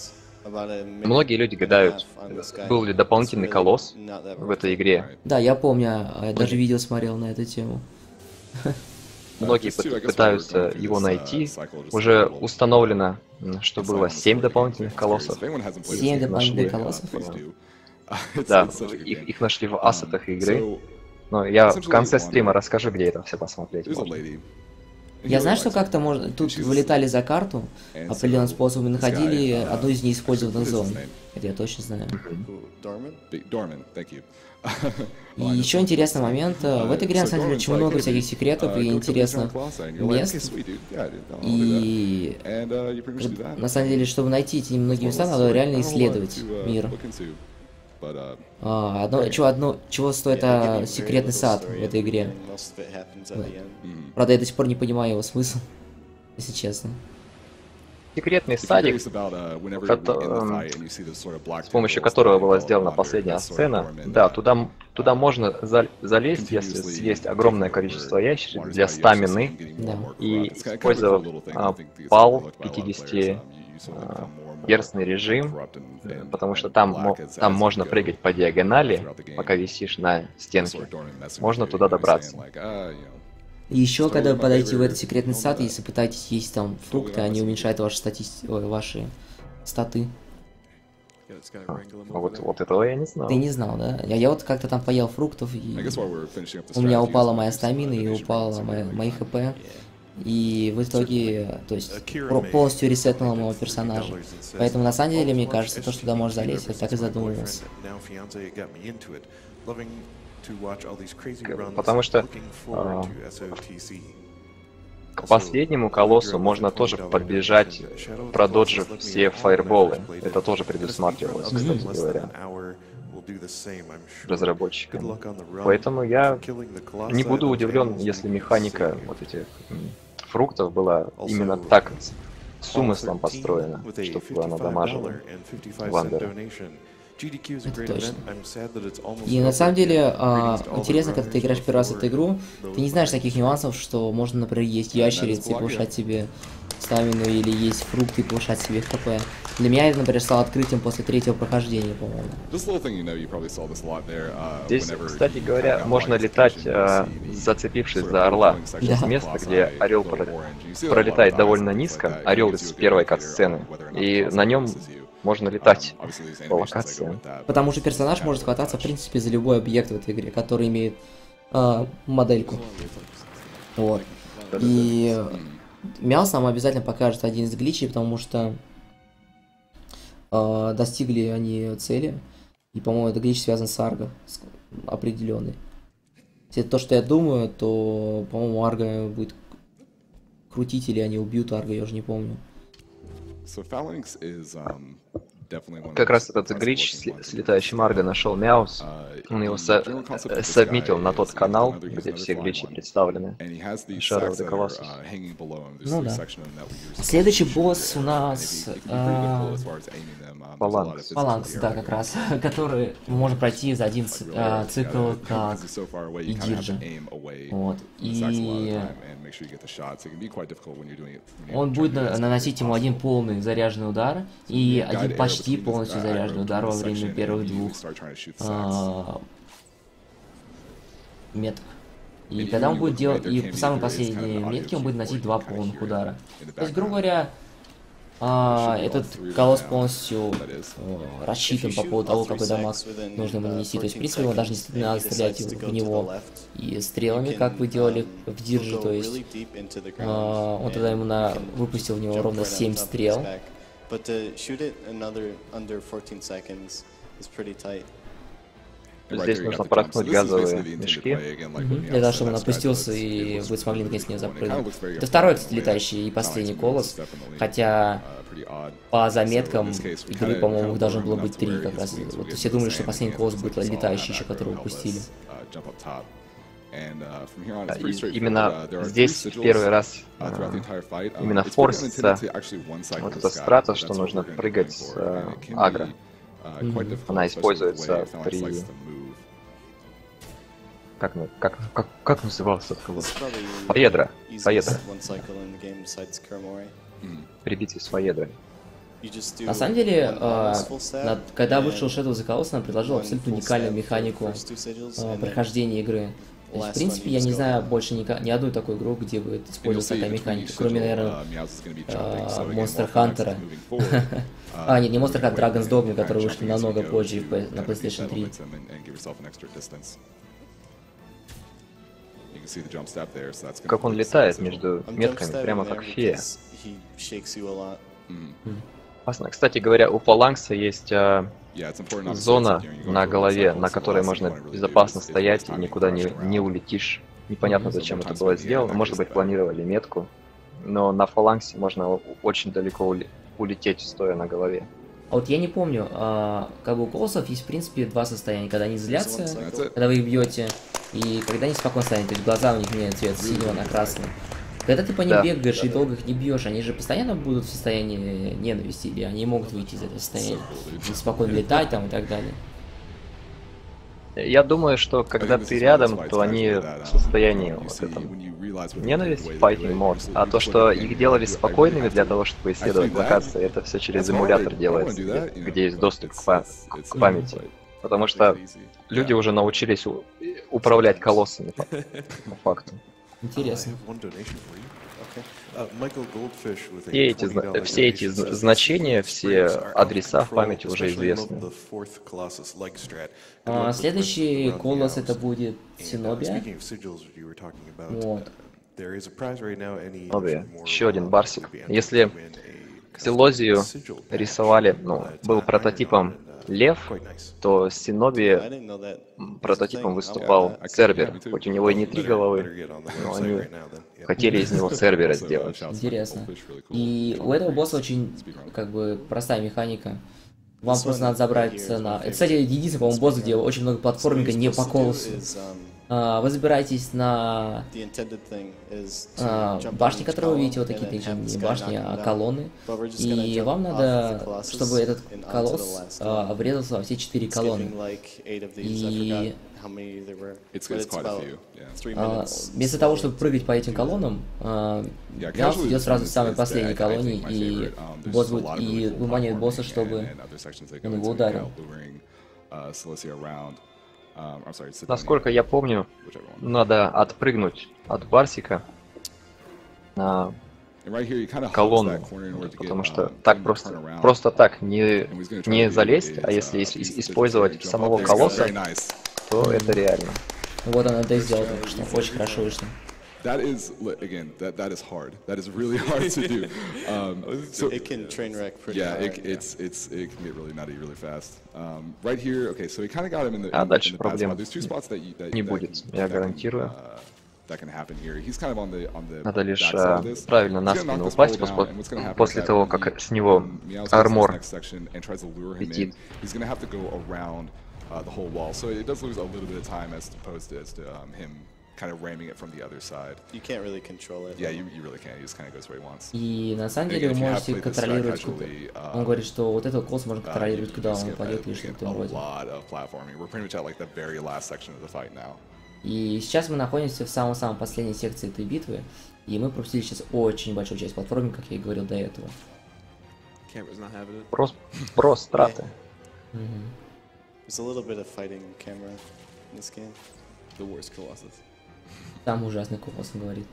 S4: about a minute
S1: Многие люди
S4: and a
S1: гадают,
S4: half on this guy.
S1: был ли
S4: It's
S1: дополнительный
S4: really
S1: колосс
S4: not that
S1: в
S4: worth
S1: этой
S4: it.
S1: игре.
S2: Да, я помню, а я даже видео смотрел на эту тему.
S1: Многие
S3: just too, I guess, while we're
S1: пытаются
S3: going through
S1: его
S3: this, uh,
S1: найти.
S3: cycle, just
S1: Уже
S3: a little
S1: установлено, м, что
S3: insight
S1: было
S3: on the
S1: семь
S3: story
S1: дополнительных
S3: game.
S1: колоссов.
S3: If anyone hasn't played this
S2: Семь
S3: game,
S2: дополнительных
S3: uh,
S2: колоссов?
S3: please do. Uh, it's-
S1: Да,
S3: it's such a good
S1: их,
S3: game.
S1: их нашли в
S3: Um,
S1: ассетах игры.
S3: so
S1: Но я в
S3: essentially
S1: конце
S3: you
S1: стрима
S3: wander.
S1: расскажу, где это все посмотреть
S3: There's a
S1: можно.
S3: lady. and
S2: Я
S3: he
S2: знаю,
S3: really
S2: что
S3: likes
S2: как-то
S3: her.
S2: можно... Тут
S3: And she's
S2: вылетали
S3: asleep.
S2: за карту
S3: And
S2: определенным
S3: so
S2: способом,
S3: this guy,
S2: находили
S3: uh,
S2: одну из неиспользованных
S3: what is his
S2: зон.
S3: name?
S2: Это я точно знаю.
S4: Who, Dorman?
S3: Big- Dorman, thank you.
S2: И
S3: Well, I just
S2: еще
S3: wanted to
S2: интересный
S3: say,
S2: момент.
S3: uh,
S2: В этой игре, на
S3: so
S2: самом деле,
S3: Dorman's
S2: очень
S3: like,
S2: много
S3: "Hey,
S2: всяких
S3: dude,
S2: секретов
S3: uh,
S2: и
S3: go kill these
S2: интересных
S3: giant colossi." And you're like, "Okay,
S2: мест.
S3: sweet, dude. Yeah, dude, I'll do that."
S2: И
S3: And, uh, you pretty much do that.
S2: на самом деле, чтобы найти эти многие
S3: Well,
S2: места,
S3: that's
S2: надо
S3: like-
S2: реально
S3: I don't know what
S2: исследовать
S3: to, uh,
S2: мир.
S3: look into, but, uh,
S2: А, одно, чего, одно, чего стоит
S4: Yeah, they give
S2: а,
S4: you very
S2: секретный
S4: little
S2: сад
S4: story
S2: в этой игре.
S4: and most of it happens at the end.
S3: mm.
S2: Правда, я до сих пор не понимаю его смысл, если честно.
S1: Секретный
S3: If you're
S1: садик,
S3: curious about, uh, whenever
S1: кото-
S3: you're in the
S1: эм,
S3: fight and you see those sort of black
S1: с помощью
S3: tentacles
S1: которого
S3: that
S1: была
S3: develop
S1: сделана
S3: under,
S1: последняя
S3: that's sort of
S1: сцена,
S3: Dorman,
S1: да,
S3: uh,
S1: туда, туда
S3: uh,
S1: можно за- залезть, если
S3: continuously
S1: съесть
S3: taking
S1: огромное
S3: over
S1: количество
S3: water
S1: ящериц
S3: supply.
S1: для
S3: You actually see
S1: стамины
S3: him getting more and more
S2: Да.
S1: и
S3: corrupt. It's kind of a cool
S1: использовав
S3: little thing. I
S1: а,
S3: think it's
S1: пал
S3: overlooked by a lot of players.
S1: пятьдесят
S3: Um, you- you slowly become more and more
S1: перстный режим,
S3: corrupt and- and-
S1: потому что
S3: and
S1: там,
S3: black
S1: мо-
S3: as-
S1: там
S3: as you
S1: можно
S3: go
S1: прыгать по диагонали,
S3: throughout the game.
S1: пока висишь на
S3: Sort
S1: стенке.
S3: of Dorman messing
S1: Можно
S3: with you,
S1: туда
S3: you know,
S1: добраться.
S3: saying like, ah, you know,
S2: И еще,
S3: Totally
S2: когда
S3: my
S2: вы подойдете в
S3: favorite,
S2: этот секретный
S3: all
S2: сад,
S3: that.
S2: если пытаетесь есть там фрукты,
S3: my
S2: они
S3: favorite.
S2: уменьшают ваши статисти... ой, ваши статы.
S5: Yeah, it's got to
S1: А,
S5: wrangle him
S1: ну
S5: over
S1: вот,
S5: there.
S1: вот этого я не знал.
S2: Ты не знал, да? Я, я вот как-то там поел фруктов, и
S3: I guess while we're finishing up the
S2: у меня
S3: strategy,
S2: упала
S3: just
S2: моя
S3: wanna do some, uh,
S2: стамина и
S3: donation
S2: упала
S3: rounds,
S2: моя,
S3: really
S2: мои
S3: fun.
S2: хп.
S4: Yeah.
S2: И в итоге, то есть, про- полностью ресетнула моего персонажа. Поэтому, на самом деле, мне кажется, то, что туда можешь залезть, я так и задумывался.
S1: Потому что а, к последнему колоссу можно тоже подбежать, прододжив все фаерболы. Это тоже предусматривалось, кстати говоря, разработчиками. Поэтому я не буду удивлен, если механика вот этих м, фруктов была именно так с умыслом построена, чтобы она дамажила Вандера.
S2: Это точно. И на самом деле, а, интересно, когда ты играешь первый раз в эту игру, ты не знаешь таких нюансов, что можно, например, есть ящерицы и повышать себе стамину, или есть фрукты и повышать себе хп. Для меня это, например, стало открытием после третьего прохождения, по-моему.
S3: Just a little thing you know, you probably saw this a lot there, uh,
S1: Здесь,
S3: whenever
S1: кстати
S3: you
S1: говоря,
S3: kind of
S1: можно
S3: outline
S1: летать,
S3: extension,
S1: а,
S3: you see the
S1: зацепившись
S3: sort
S1: за
S3: of
S1: орла.
S3: overflowing section
S1: Есть
S3: of
S1: место,
S3: colossi
S1: где орел
S3: go
S1: про-
S3: orange. You see a lot of
S1: пролетает
S3: eyes
S1: довольно
S3: and things
S1: низко,
S3: like that.
S1: орел
S3: It gives
S1: из
S3: you a
S1: первой
S3: good indicator
S1: катсцены,
S3: on whether or not
S1: и
S3: the
S1: на
S3: colossi
S1: нем
S3: notices you.
S1: можно летать
S3: Um, obviously, these
S1: по
S3: animations that go
S1: локации.
S3: with that, but
S2: Потому что персонаж
S3: kind
S2: может
S3: of
S2: хвататься, в
S3: touch.
S2: принципе, за любой объект в этой игре, который имеет а, модельку. Вот. И Мяус нам обязательно покажет один из гличей, потому что а, достигли они цели. И, по-моему, этот глич связан с Арго с- определенный. Если это то, что я думаю, то, по-моему, Арго будет крутить, или они убьют Арго, я уже не помню.
S3: So Phalanx is, um, definitely one of
S1: Как
S3: the
S1: раз
S3: most
S1: этот
S3: impressive
S1: глич
S3: looking
S1: с,
S3: ones
S1: с
S3: in the
S1: летающим
S3: game.
S1: Арго нашел Мяус.
S3: Uh,
S1: Он его
S3: the
S1: со-
S3: general concept of
S1: э,
S3: this
S1: сабмитил
S3: guy
S1: на
S3: is
S1: тот
S3: he's
S1: канал,
S3: another- he's
S1: где
S3: another
S1: все
S3: flying
S1: гличи
S3: one.
S1: представлены.
S3: And he has these
S1: Shadow of
S3: sacks
S1: the
S3: that are,
S1: Colossus.
S3: uh, hanging below him. There's
S2: Ну
S3: three
S2: да.
S3: section of them that we use
S2: Следующий
S3: to
S2: босс у
S3: shoot,
S2: нас,
S3: and if you- if you can be really cool
S2: а,
S3: as far as aiming them, um, there's a lot of
S1: Фаланкс.
S3: physics to
S2: Фаланкс,
S3: the
S2: да,
S3: area.
S2: как раз, который мы можем пройти за один ц-
S3: Like,
S2: а,
S3: really,
S2: цикл,
S3: yeah,
S2: как
S3: because he's so far away,
S2: и
S3: you kind of have
S2: Диджи.
S3: to aim away
S2: Вот.
S3: from the sacks a lot of the
S2: И
S3: time and make sure you get the shots. It can be quite difficult when you're doing it- when you're
S2: он
S3: trying
S2: будет
S3: to do it
S2: на-
S3: as quickly as
S2: наносить ему один
S3: possible.
S2: полный заряженный удар и
S3: You guide
S2: один
S3: arrow
S2: почти
S3: between this,
S2: полностью
S3: uh,
S2: заряженный
S3: arrow
S2: удар
S3: between
S2: во
S3: this
S2: время
S3: section,
S2: первых
S3: and you
S2: двух
S3: start trying to shoot the sacks.
S2: а, меток. И
S3: And
S2: когда он
S3: even
S2: будет
S3: with
S2: делать,
S3: Commander
S2: и
S3: Candy,
S2: в самой
S3: there is kind of
S2: последней
S3: an audio
S2: метке он
S3: cue
S2: будет
S3: where
S2: наносить
S3: you
S2: два
S3: can kinda
S2: полных
S3: hear it
S2: удара.
S3: in the
S2: То есть, грубо
S3: background.
S2: говоря, а,
S3: Should be all
S2: этот
S3: three
S2: колосс
S3: right now,
S2: полностью
S3: that is.
S2: э, рассчитан по поводу того, какой дамаг нужно ему нанести. То есть, в принципе, его даже не надо стрелять в него и стрелами, как вы делали в Дирже, то есть а, он тогда ему на... выпустил в него ровно семь стрел.
S4: But to shoot it another under fourteen seconds is pretty tight.
S3: Right
S1: Здесь
S3: there you
S1: нужно
S3: got the jump. So
S1: проткнуть
S3: this is
S1: газовые
S3: basically the intended
S1: мешки.
S3: play, again, like
S2: Мгм.
S3: when
S2: Для
S3: Meow
S2: того,
S3: said
S2: чтобы он
S3: that
S2: опустился
S3: skybox, it
S2: и
S3: looks
S2: вы смогли
S3: really,
S2: наконец
S3: really
S2: не
S3: cool. And it kinda
S2: запрыгнуть.
S3: looks very
S2: Это второй,
S3: fun
S2: кстати,
S3: in a way.
S2: летающий и
S3: Phalanx
S2: последний
S3: moves
S2: колосс,
S3: is definitely,
S2: хотя
S3: uh, pretty odd.
S2: по заметкам
S3: So in this case, we
S2: игры,
S3: kinda-
S2: по-моему,
S3: kinda
S2: их должно
S3: lower
S2: было
S3: him
S2: быть
S3: enough to
S2: три
S3: where
S2: как
S3: his
S2: раз.
S3: wings will
S2: Вот
S3: get
S2: все
S3: into
S2: думали,
S3: the
S2: что
S3: sand,
S2: последний
S3: and
S2: колосс
S3: it's
S2: будет
S3: like, it's all
S2: летающий
S3: out
S2: еще,
S3: back
S2: которого
S3: and help
S2: упустили.
S3: us, uh, jump up top. And, uh, from here on,
S1: Да,
S3: it's
S1: и
S3: pretty straightforward.
S1: именно
S3: Uh, there are three
S1: здесь в
S3: sigils,
S1: первый раз
S3: uh, throughout the
S1: а,
S3: entire fight. Um,
S1: именно
S3: it's pretty
S1: форсится
S3: unintended to actually one-cycle
S1: вот
S3: the
S1: эта
S3: sky.
S1: страта,
S3: That's
S1: что
S3: what
S1: нужно
S3: we're gonna be
S1: прыгать
S3: going
S1: с
S3: for, and it can
S1: э, агро.
S3: be, uh, quite difficult,
S1: Она
S3: especially with the way
S1: используется
S3: Phalanx
S1: при...
S3: likes to move.
S1: Как, на- как, как, как назывался этот колосс?
S4: It's probably
S1: Фаедра.
S4: easiest
S1: Фаедра.
S4: one cycle in the game besides Karamori.
S3: Mm.
S1: При битве с Фаедрой.
S4: You just do
S2: На самом деле,
S4: one
S2: а,
S4: almost full stab,
S2: на- когда
S4: and
S2: вышел Shadow of the Colossus, он предложил
S4: one
S2: абсолютно
S4: full
S2: уникальную
S4: stab for the
S2: механику
S4: first two sigils,
S2: а,
S4: and then
S2: прохождения игры. То есть,
S4: last
S2: в принципе,
S4: one you
S2: я
S4: just
S2: не
S4: go
S2: знаю
S4: down.
S2: больше ника- ни одной такой игру, где будет
S3: And you'll
S2: использоваться
S3: see
S2: такая
S3: between
S2: механика,
S3: each
S2: кроме,
S3: sigil,
S2: наверное,
S3: uh, Meowth is gonna be jumping.
S2: а,
S3: So again,
S2: Monster
S3: while Phalanx is
S2: Hunter.
S3: moving forward, uh,
S2: А, нет, не
S3: you
S2: Monster
S3: can
S2: Hunter,
S3: wait
S2: Dragon's
S3: and
S2: Dogma,
S3: kind of
S2: который вышел
S3: jumping as you
S2: намного
S3: go
S2: позже
S3: to
S2: в P- на
S3: kind of beat
S2: PlayStation
S3: that
S2: три.
S3: momentum and- and give yourself an extra distance. You can see the jump stab there, so that's gonna
S1: Как он
S3: be the
S1: летает
S3: sigil.
S1: между
S4: I'm jump
S1: метками,
S4: stabbing
S1: прямо
S4: there
S1: как фея.
S4: because he shakes you a lot.
S1: Опасно. Кстати говоря, у Фаланкса есть а,
S3: Yeah, it's important, obviously,
S1: зона
S3: it's, you know, you go
S1: на
S3: through a
S1: голове,
S3: cycle,
S1: на
S3: so the
S1: которой
S3: last thing
S1: можно
S3: you wanna really do
S1: безопасно
S3: is- is
S1: стоять
S3: waste
S1: и
S3: time
S1: никуда
S3: rushing
S1: не,
S3: around.
S1: не улетишь. Непонятно,
S3: So
S1: зачем это
S3: sometimes
S1: было
S3: when the
S1: сделано.
S3: attack
S1: Может
S3: is
S1: быть,
S3: bad.
S1: планировали метку. Но на Фаланксе можно о- очень далеко ули- улететь, стоя на голове.
S2: А вот я не помню, а, как бы у колоссов есть, в принципе, два состояния. Когда они злятся,
S3: That's it.
S2: когда вы их бьете, и когда они спокойно стоят. То есть глаза у них меняют цвет с синего на красный. Когда ты по ним
S1: Да.
S2: бегаешь и долго их не бьешь, они же постоянно будут в состоянии ненависти, или они могут выйти из этого состояния, и спокойно летать там и так далее.
S1: Я думаю, что когда
S3: I think this
S1: ты
S3: is one of those
S1: рядом,
S3: fights,
S1: то
S3: guys,
S1: они
S3: where that,
S1: в
S3: um,
S1: состоянии
S3: you
S1: вот
S3: see,
S1: этом
S3: when you realize what they're
S1: ненависть,
S3: doing, the way they do
S1: fighting
S3: it,
S1: мод,
S3: you just-
S1: а
S3: you
S1: то,
S3: just
S1: что
S3: look at the game
S1: их
S3: and
S1: делали
S3: you go, I really
S1: спокойными
S3: have
S1: для
S3: to
S1: того, чтобы исследовать
S3: actually that-
S1: локации, это все через
S3: That's hard.
S1: эмулятор
S3: I wanna
S1: делается,
S3: do
S1: где,
S3: that, you know,
S1: где есть
S3: but
S1: доступ к,
S3: it's-
S1: па-
S3: it's-
S1: к-
S3: it's
S1: к
S3: a
S1: памяти.
S3: fight.
S1: Потому
S3: Make
S1: что
S3: it easy.
S1: люди
S3: Yeah.
S1: уже научились у- управлять колоссами, по, по факту.
S2: Интересно.
S6: I have one donation for you. Uh, Michael Goldfish with a
S1: Все эти, зна-
S6: twenty dollar
S1: все эти
S6: donation
S1: зна-
S6: says,
S1: значения,
S6: "These
S1: все
S6: springs are out of
S1: адреса в
S6: control,
S1: памяти уже
S6: especially among
S1: известны.
S6: the fourth Colossus leg strat. Good
S2: А,
S6: luck with the
S2: следующий
S6: rest of the run,
S2: колосс
S6: Meows.
S2: это будет
S6: And, uh,
S2: Синобия.
S6: speaking of sigils you were talking about,
S2: Вот.
S6: uh, there is a prize right now. Any
S1: Синобия.
S6: more,
S1: Еще один
S6: uh,
S1: барсик.
S6: will be entered
S1: Если
S6: to win a custom
S1: Силозию
S6: sigil patch.
S1: рисовали, ну,
S6: Uh, it's
S1: был
S6: an
S1: прототипом
S6: iron-on and, uh,
S1: лев,
S6: quite nice.
S1: то
S4: I
S1: Синоби
S4: didn't know that.
S1: м, прототипом
S4: Thing.
S1: выступал
S3: Yeah, I-
S1: Цербер.
S3: I can-
S1: Хоть у него и не три
S6: Better-
S1: головы,
S6: better get on the
S1: но
S6: website
S1: они
S6: right now then. Yep.
S1: хотели из него Цербера
S3: Also, uh,
S1: сделать.
S3: shouts to
S2: Интересно.
S3: Goldfish, really cool.
S2: И
S3: Good
S2: у этого
S3: work.
S2: босса очень,
S3: Speedrun.
S2: как бы, простая механика. Вам
S4: This
S2: просто
S4: one
S2: надо забрать
S4: right here is
S2: на...
S4: my
S2: Это,
S4: favorite
S2: кстати, единственный, по-моему, босс, где
S4: speedrun.
S2: очень много
S4: So what
S2: платформинга
S4: you're
S2: не
S4: supposed
S2: по
S4: to do
S2: колоссу.
S4: is, um,
S2: А, Вы забираетесь на
S4: the intended thing is to
S2: а,
S4: jump on
S2: башни,
S4: each
S2: которые вы
S4: column
S2: видите, вот
S4: and
S2: такие,
S4: then
S2: такие
S4: have this
S2: не
S4: guy
S2: башни,
S4: knock
S2: а
S4: him down.
S2: колонны.
S4: But we're just gonna
S2: И
S4: jump
S2: вам
S4: off of
S2: надо,
S4: the Colossus
S2: чтобы этот
S4: and onto the
S2: колосс
S4: last
S2: а,
S4: one.
S2: врезался во все четыре
S4: Skipping
S2: колонны.
S4: like eight of these. I
S2: И
S4: forgot how many there were.
S3: It's-
S4: But
S3: it's
S4: it's
S3: quite a
S4: about
S3: few, yeah.
S4: three
S2: А,
S4: minutes.
S2: Вместо того, чтобы прыгать по этим колоннам, а,
S3: Yeah,
S2: Мяус
S3: casually,
S2: идет
S3: this
S2: сразу
S3: one
S2: в
S3: is-
S2: самой
S3: is
S2: последней
S3: the- I
S2: колонии,
S3: think my
S2: и
S3: favorite. Um, there's
S2: босс
S3: just a
S2: будет,
S3: lot of
S2: и
S3: really cool
S2: выманивает босса,
S3: platforming
S2: чтобы
S3: and- and other sections they go
S2: он его
S3: into,
S2: ударил.
S3: yeah, luring, uh, Celestia around. Um, I'm sorry, Sidonia,
S1: Насколько я помню,
S3: whichever one.
S1: надо отпрыгнуть от Барсика на
S3: And right here, you kind of
S1: колонну, потому что так просто, просто так не, не залезть, а если ис- ис- использовать самого колосса, то это реально.
S2: Вот она это и сделала только что. Очень хорошо вышло.
S3: That is, li- again, that, that is hard. That is really hard to do. Um, so,
S4: It can train wreck pretty
S3: yeah,
S4: hard.
S3: it, it's, it's, it can get really nutty really fast. Um, right here, okay, so we kind of got him in the,
S1: А
S3: in,
S1: дальше
S3: in the bad
S1: проблем
S3: spot. There's two spots that you, that,
S1: не
S3: that
S1: будет,
S3: can-
S1: я
S3: that can,
S1: гарантирую.
S3: uh, that can happen here. He's kind of on the, on the
S1: Надо лишь
S3: backside of
S1: а,
S3: this.
S1: правильно на
S3: He's gonna knock
S1: спину
S3: this
S1: упасть
S3: pole down,
S1: пос-
S3: and what's gonna happen
S1: после
S3: is that
S1: того,
S3: when
S1: как
S3: he-
S1: с него
S3: when Meowth gets this
S1: армор
S3: next section and tries to lure him in,
S1: летит.
S3: he's gonna have to go around uh, the whole wall. So it does lose a little bit of time as opposed to, as to um, him kind of ramming it from the other side.
S4: You can't really control it.
S3: Yeah, you, you really can't. He just kind of goes where he wants.
S2: И на самом
S3: And
S2: деле
S3: again,
S2: вы
S3: if you have
S2: можете
S3: played this strat
S2: контролировать, куда...
S3: casually, uh,
S2: Он говорит, что вот этот колосс можно
S3: uh,
S2: контролировать,
S3: you
S2: куда он
S3: skip
S2: упадет
S3: a,
S2: и что-то в
S3: a
S2: этом роде.
S3: lot of platforming. We're pretty much at like the very last section of the fight now.
S2: И сейчас мы находимся в самом-самом последней секции этой битвы, и мы пропустили сейчас очень большую часть платформы, как я и говорил до этого.
S5: Camera's not having it.
S1: Про, про страты.
S4: There's a little bit of fighting camera in this game.
S5: The worst Colossus.
S2: Там ужасный колосс, он говорит.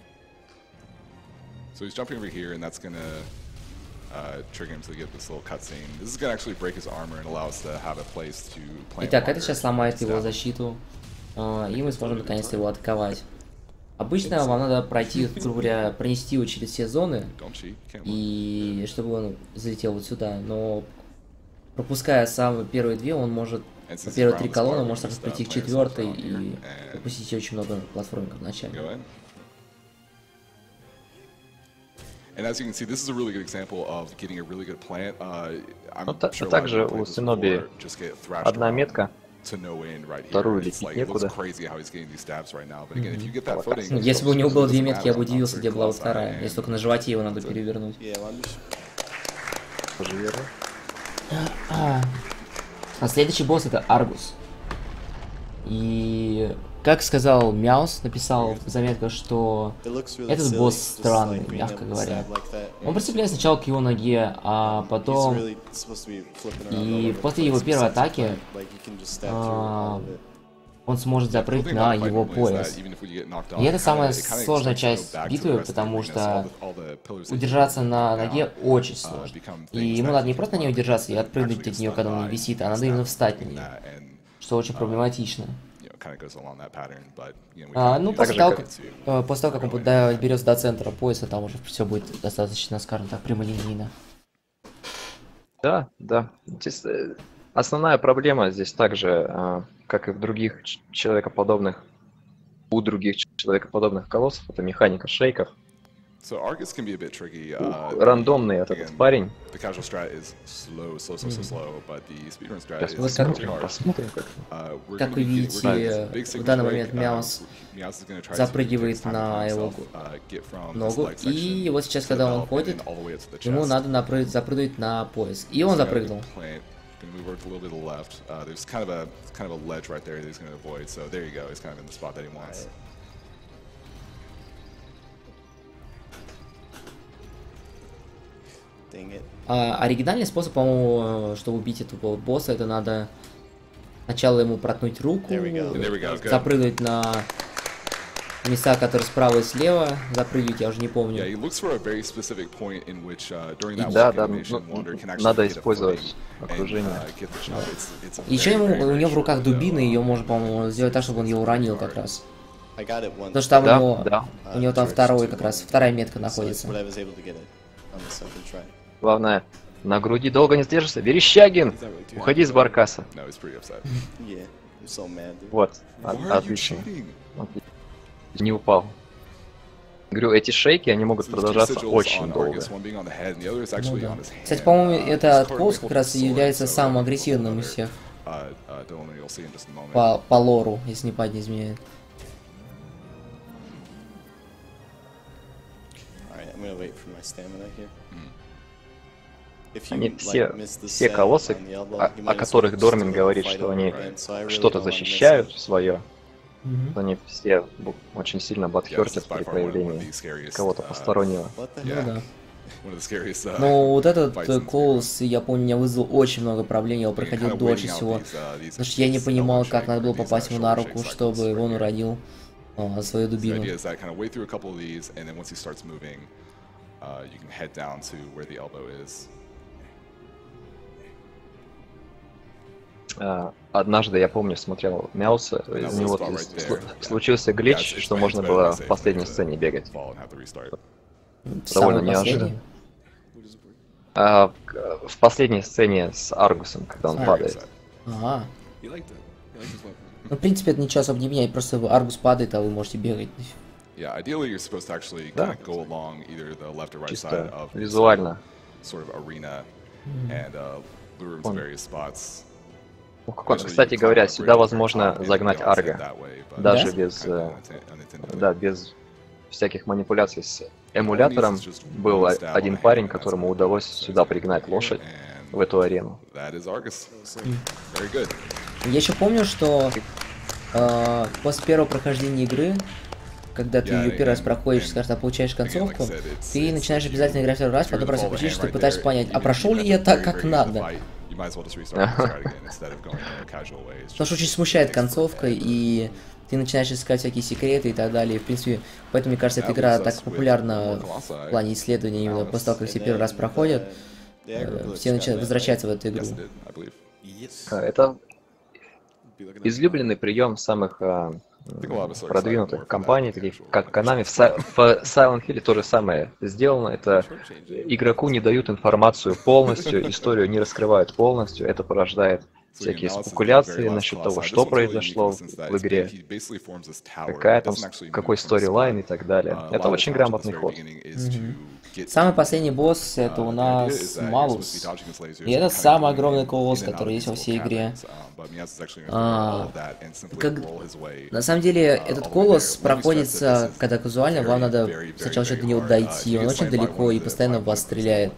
S3: So he's jumping over here, and that's gonna uh, trigger him to get this little cutscene. This is gonna actually break his armor and allow us to have a place to plant
S2: Итак, это
S3: longer
S2: сейчас сломает
S3: and
S2: его
S3: stab.
S2: защиту, а, и мы сможем наконец-то его атаковать. Обычно вам надо пройти, грубо говоря, пронести его через все зоны,
S3: Don't cheat. Can't win.
S2: и чтобы он залетел вот сюда, но пропуская самые первые две, он может,
S3: And since
S2: первые
S3: he's
S2: три
S3: around this
S2: колонны,
S3: part,
S2: может
S3: we
S2: сразу
S3: just, uh,
S2: прийти к
S3: plant ourselves
S2: четвертой
S3: around
S2: и
S3: here, and
S2: пропустить очень много платформинг
S3: go
S2: вначале.
S3: ahead. And as you can see, this is a really good example of getting a really good plant. Uh, I'm
S1: Ну, та-
S3: sure a lot of
S1: также
S3: you played
S1: у
S3: this
S1: Синоби
S3: before, just get thrashed
S1: одна
S3: around
S1: метка,
S3: to no end right here.
S1: вторую
S3: It's
S1: лепить
S3: like, it looks
S1: некуда.
S3: crazy how he's getting these stabs right now. But again, if you get that footing,
S2: Ну, если бы у него
S3: it
S2: было
S3: doesn't
S2: две метки, я бы
S3: matter.
S2: удивился, где была вот
S3: Colossi
S2: вторая.
S3: and-
S2: Если только на животе его надо
S3: That's it.
S2: перевернуть.
S4: Yeah, well, I'm just
S1: Тоже верно.
S2: А следующий босс это Аргус. И как сказал Мяус, написал в заметках, что
S4: It looks really
S2: этот
S4: silly,
S2: босс
S4: just,
S2: странный,
S4: like, being
S2: мягко
S4: able to
S2: говоря.
S4: stab like that.
S2: Он прицепляет сначала к его ноге, а
S4: He's
S2: потом
S4: really supposed to be flipping around
S2: и
S4: all over the
S2: после
S4: place
S2: его
S4: with
S2: первой
S4: sense of
S2: атаки,
S4: like, like you can just stab through
S2: а,
S4: all of it.
S2: он сможет запрыгнуть на его пояс. И это самая сложная часть битвы, потому что удержаться на ноге очень сложно. И ему надо не просто на ней удержаться и отпрыгнуть от нее, когда он висит, а надо именно встать на нее, что очень проблематично. А, ну, после того, как, э, после того, как он доберется до центра пояса, там уже все будет достаточно, скажем так, прямолинейно.
S1: Да, да. Здесь, э, основная проблема здесь также, э, как и в других ч- человекоподобных, у других ч- человекоподобных колоссов, это механика шейков.
S3: So Argus can be a bit tricky. Uh,
S1: Рандомный этот
S3: again,
S1: парень.
S3: The casual strat is slow, slow, slow, slow, slow, but the speedrun strat
S1: Сейчас
S3: is
S2: Вот как-
S3: really
S1: посмотрим,
S3: hard.
S1: посмотрим, как.
S3: Uh, we're
S2: Как
S3: gonna
S2: вы
S3: be- we're
S2: видите,
S3: gonna get this big
S2: в данный
S3: signal
S2: момент
S3: break.
S2: Мяус
S3: Uh, Meows is gonna try to
S2: запрыгивает
S3: take time
S2: на
S3: for
S2: его
S3: himself, uh, get from this
S2: ногу,
S3: leg section
S2: и вот сейчас,
S3: to the
S2: когда
S3: belt
S2: он
S3: and
S2: ходит,
S3: then all the way up to the
S2: ему
S3: chest.
S2: надо напрыг- запрыгнуть на пояс. И
S3: He's
S2: он
S3: gonna
S2: запрыгнул.
S3: plant, gonna move over to a little bit to the left. Uh, there's kind of a kind of a ledge right there that he's gonna avoid. So there you go. He's kind of in the spot that he wants.
S4: Dang it.
S2: А оригинальный способ, по-моему, чтобы убить этого босса, это надо сначала ему проткнуть руку,
S4: There we go.
S3: There we go. Good.
S2: запрыгнуть на места, которые справа и слева, запрыгивать, я уже не
S3: Yeah,
S2: помню.
S3: he looks for a very specific point in which uh, during that
S1: Да,
S3: walk
S1: да,
S3: animation,
S1: ну,
S3: Wander can actually
S1: надо
S3: get a
S1: использовать
S3: footing
S1: окружение.
S3: and, uh, get the shot. It's- it's a
S2: Еще
S3: very,
S2: ему,
S3: very,
S2: у
S3: very
S2: него в
S3: short
S2: руках
S3: window.
S2: дубина, ее можно, по-моему, сделать так, чтобы он ее уронил как раз.
S4: I got it once.
S2: Потому что там
S1: Да,
S2: у него,
S1: да.
S2: у него там второй как раз, вторая метка
S4: So,
S2: находится.
S4: but I was able to get it on the second try.
S1: Главное, на груди долго не сдержишься. Верещагин!
S5: He's not really too
S1: Уходи
S5: happy
S1: с
S5: about it.
S1: баркаса.
S3: No, he's pretty upset.
S4: Yeah, I'm so mad, dude.
S1: Вот,
S3: Why
S1: от-
S3: are you
S1: отлично.
S3: cheating?
S1: Отлично. Не упал. Говорю, эти шейки, они могут
S3: So there's two
S1: продолжаться
S3: sigils
S1: очень
S3: on
S1: долго.
S3: Argus, one being on the head, and the other is
S2: Ну
S3: actually
S2: да.
S3: on his
S2: Кстати,
S3: hand.
S2: по-моему,
S3: Uh,
S2: этот
S3: this card
S2: колосс
S3: may
S2: как
S3: hold
S2: раз
S3: the sword,
S2: является
S3: so
S2: самым
S3: we'll have
S2: агрессивным из
S3: another,
S2: всех.
S3: uh, uh, Dylan, you'll see in just a moment.
S2: По, по лору, если не память не изменяет.
S4: Alright, I'm gonna wait for my stamina here. If you,
S1: Они
S4: like,
S1: все,
S4: miss the
S1: все
S4: set
S1: колоссы,
S4: on the elbow,
S1: о,
S4: you
S1: о
S4: might as
S1: которых
S4: well just
S1: Дормин
S4: do the
S1: говорит,
S4: fight
S1: что
S4: over
S1: они
S4: again, so I really
S1: что-то
S4: don't wanna miss
S1: защищают
S4: it.
S1: свое,
S2: Мгм.
S1: они все бу- очень сильно
S3: Yeah, this
S1: бадхёртят
S3: is by
S1: при
S3: far one, one of
S1: проявлении
S3: the scariest,
S1: кого-то
S3: uh,
S1: постороннего.
S4: What the
S2: Ну
S3: Yeah.
S4: hell?
S2: да.
S3: one of the scariest, uh,
S2: Но вот этот
S3: fights
S2: э,
S3: in the
S2: колосс, я помню, меня вызвал очень много проблем, я его
S3: You're
S2: проходил
S3: kind of
S2: дольше
S3: waiting out
S2: всего.
S3: these, uh, these-
S2: Потому что я не
S3: these
S2: понимал,
S3: elbow
S2: как
S3: shake
S2: надо было
S3: or these, uh,
S2: попасть ему на
S3: shoulder
S2: руку,
S3: shake cycles
S2: чтобы
S3: right
S2: он
S3: here.
S2: уронил а, свою
S3: The
S2: дубину.
S3: idea is that kind of wait through a couple of these, and then once he starts moving, uh, you can head down to where the elbow is.
S1: А, Однажды, я помню, смотрел Мяуса,
S3: And that
S1: у него
S3: little spot
S1: с-
S3: right
S1: с-
S3: there, yeah.
S1: случился
S3: Yeah,
S1: глич,
S3: it's-
S1: что
S3: it's
S1: можно
S3: better
S1: было
S3: to
S1: в
S3: say
S1: последней
S3: to
S1: сцене бегать.
S3: fall and have to restart.
S1: Довольно
S2: Самый
S1: неожиданно.
S2: последний.
S1: А, к- в последней сцене с Аргусом, когда он
S2: А.
S1: падает.
S2: Ага.
S5: He liked it. He liked his weapon.
S2: Ну, в принципе, это ничего особо не меняет, просто Аргус падает, а вы можете бегать.
S3: Yeah, ideally you're supposed to actually
S1: Да.
S3: kind of go along either the left or right side
S1: Чисто
S3: of this
S1: визуально.
S3: sort of arena and uh, lure him to
S1: Он-
S3: various spots.
S1: Ну, как он-
S3: Eventually you
S1: Кстати
S3: climb
S1: говоря,
S3: up
S1: сюда
S3: bridge,
S1: возможно
S3: turn top, and
S1: загнать
S3: be on
S1: Арга.
S3: set that way, but
S1: Даже
S2: Да?
S1: без,
S3: kind of
S1: э,
S3: uninten- unintentionally.
S1: да, без всяких манипуляций с эмулятором. Был о- один парень, которому удалось сюда пригнать лошадь в эту арену.
S3: That is Argus. Very good.
S2: Я еще помню, что э, после первого прохождения игры, когда ты
S3: Yeah,
S2: ее первый раз
S3: and-
S2: проходишь,
S3: and
S2: скажем так, получаешь
S3: again, like I
S2: концовку,
S3: said, it's-
S2: ты
S3: it's-
S2: начинаешь
S3: you
S2: обязательно играть второй раз,
S3: threw
S2: потом
S3: the
S2: просто
S3: ball
S2: включишь,
S3: hand
S2: ты
S3: right
S2: пытаешься
S3: there,
S2: понять, а
S3: even
S2: прошел
S3: if
S2: ли
S3: you
S2: я
S3: have
S2: так,
S3: very,
S2: как
S3: very good
S2: надо?
S3: fight, you might as well just restart and try it again instead of going in a casual way. It's
S2: Потому что
S3: just-
S2: очень смущает
S3: it takes
S2: концовка,
S3: forever.
S2: и ты начинаешь искать всякие секреты и так далее. В принципе, поэтому, мне кажется, эта
S3: That
S2: игра
S3: leaves
S2: так
S3: us with
S2: популярна
S3: more
S2: в
S3: Colossi.
S2: плане исследования, именно
S3: Malice.
S2: после того, как все
S4: And
S2: первый раз
S4: then
S2: проходят,
S4: the- the
S2: э,
S4: Agriblitz
S2: все
S4: got
S2: начинают
S4: that,
S2: возвращаться в эту игру.
S3: Yes, it did, I believe.
S1: А, Это
S5: Be looking at
S1: излюбленный прием самых а,
S3: I think a lot of us are excited more
S1: продвинутых
S3: for
S1: компаний,
S3: that
S1: таких
S3: actual
S1: как
S3: like,
S1: Konami. В, Си- в Silent Hill то же самое сделано. Это
S5: shortchange it.
S1: игроку не дают информацию полностью, историю не раскрывают полностью. Это порождает
S3: So again,
S1: всякие
S3: Malice is the very
S1: спекуляции
S3: last
S1: насчет
S3: Colossi.
S1: того,
S3: This
S1: что
S3: one's really
S1: произошло
S3: unique in the sense that
S1: в
S3: it's
S1: игре,
S3: big. He basically forms this tower.
S1: какая
S3: It
S1: там,
S3: doesn't actually
S1: какой
S3: move from the
S1: сторилайн и
S3: spot.
S1: так далее.
S3: Uh, a lot
S1: Это
S3: of the
S1: очень
S3: challenge at
S1: грамотный
S3: the very
S1: ход.
S3: beginning is to get
S2: Самый
S3: to
S2: последний босс это
S3: Uh,
S2: у
S3: the idea
S2: нас
S3: is that you're supposed to be
S2: Малус.
S3: dodging his lasers
S2: И это
S3: and kind of
S2: самый
S3: going
S2: огромный
S3: in
S2: колосс,
S3: and out of
S2: который есть
S3: these
S2: во всей
S3: little
S2: игре.
S3: caverns, um, but Miaz is actually gonna
S2: А,
S3: do all of that and simply
S2: как-
S3: roll his way,
S2: На самом деле,
S3: uh,
S2: этот
S3: all the way
S2: колосс
S3: there. Let me stress that
S2: проходится,
S3: this is
S2: когда казуально,
S3: very,
S2: вам надо
S3: very, very,
S2: сначала еще
S3: very
S2: до него
S3: hard. Uh,
S2: дойти,
S3: he
S2: он
S3: gets
S2: очень
S3: flanked by
S2: далеко
S3: one
S2: и
S3: of the-
S2: постоянно
S3: by
S2: в
S3: one
S2: вас
S3: of the
S2: стреляет.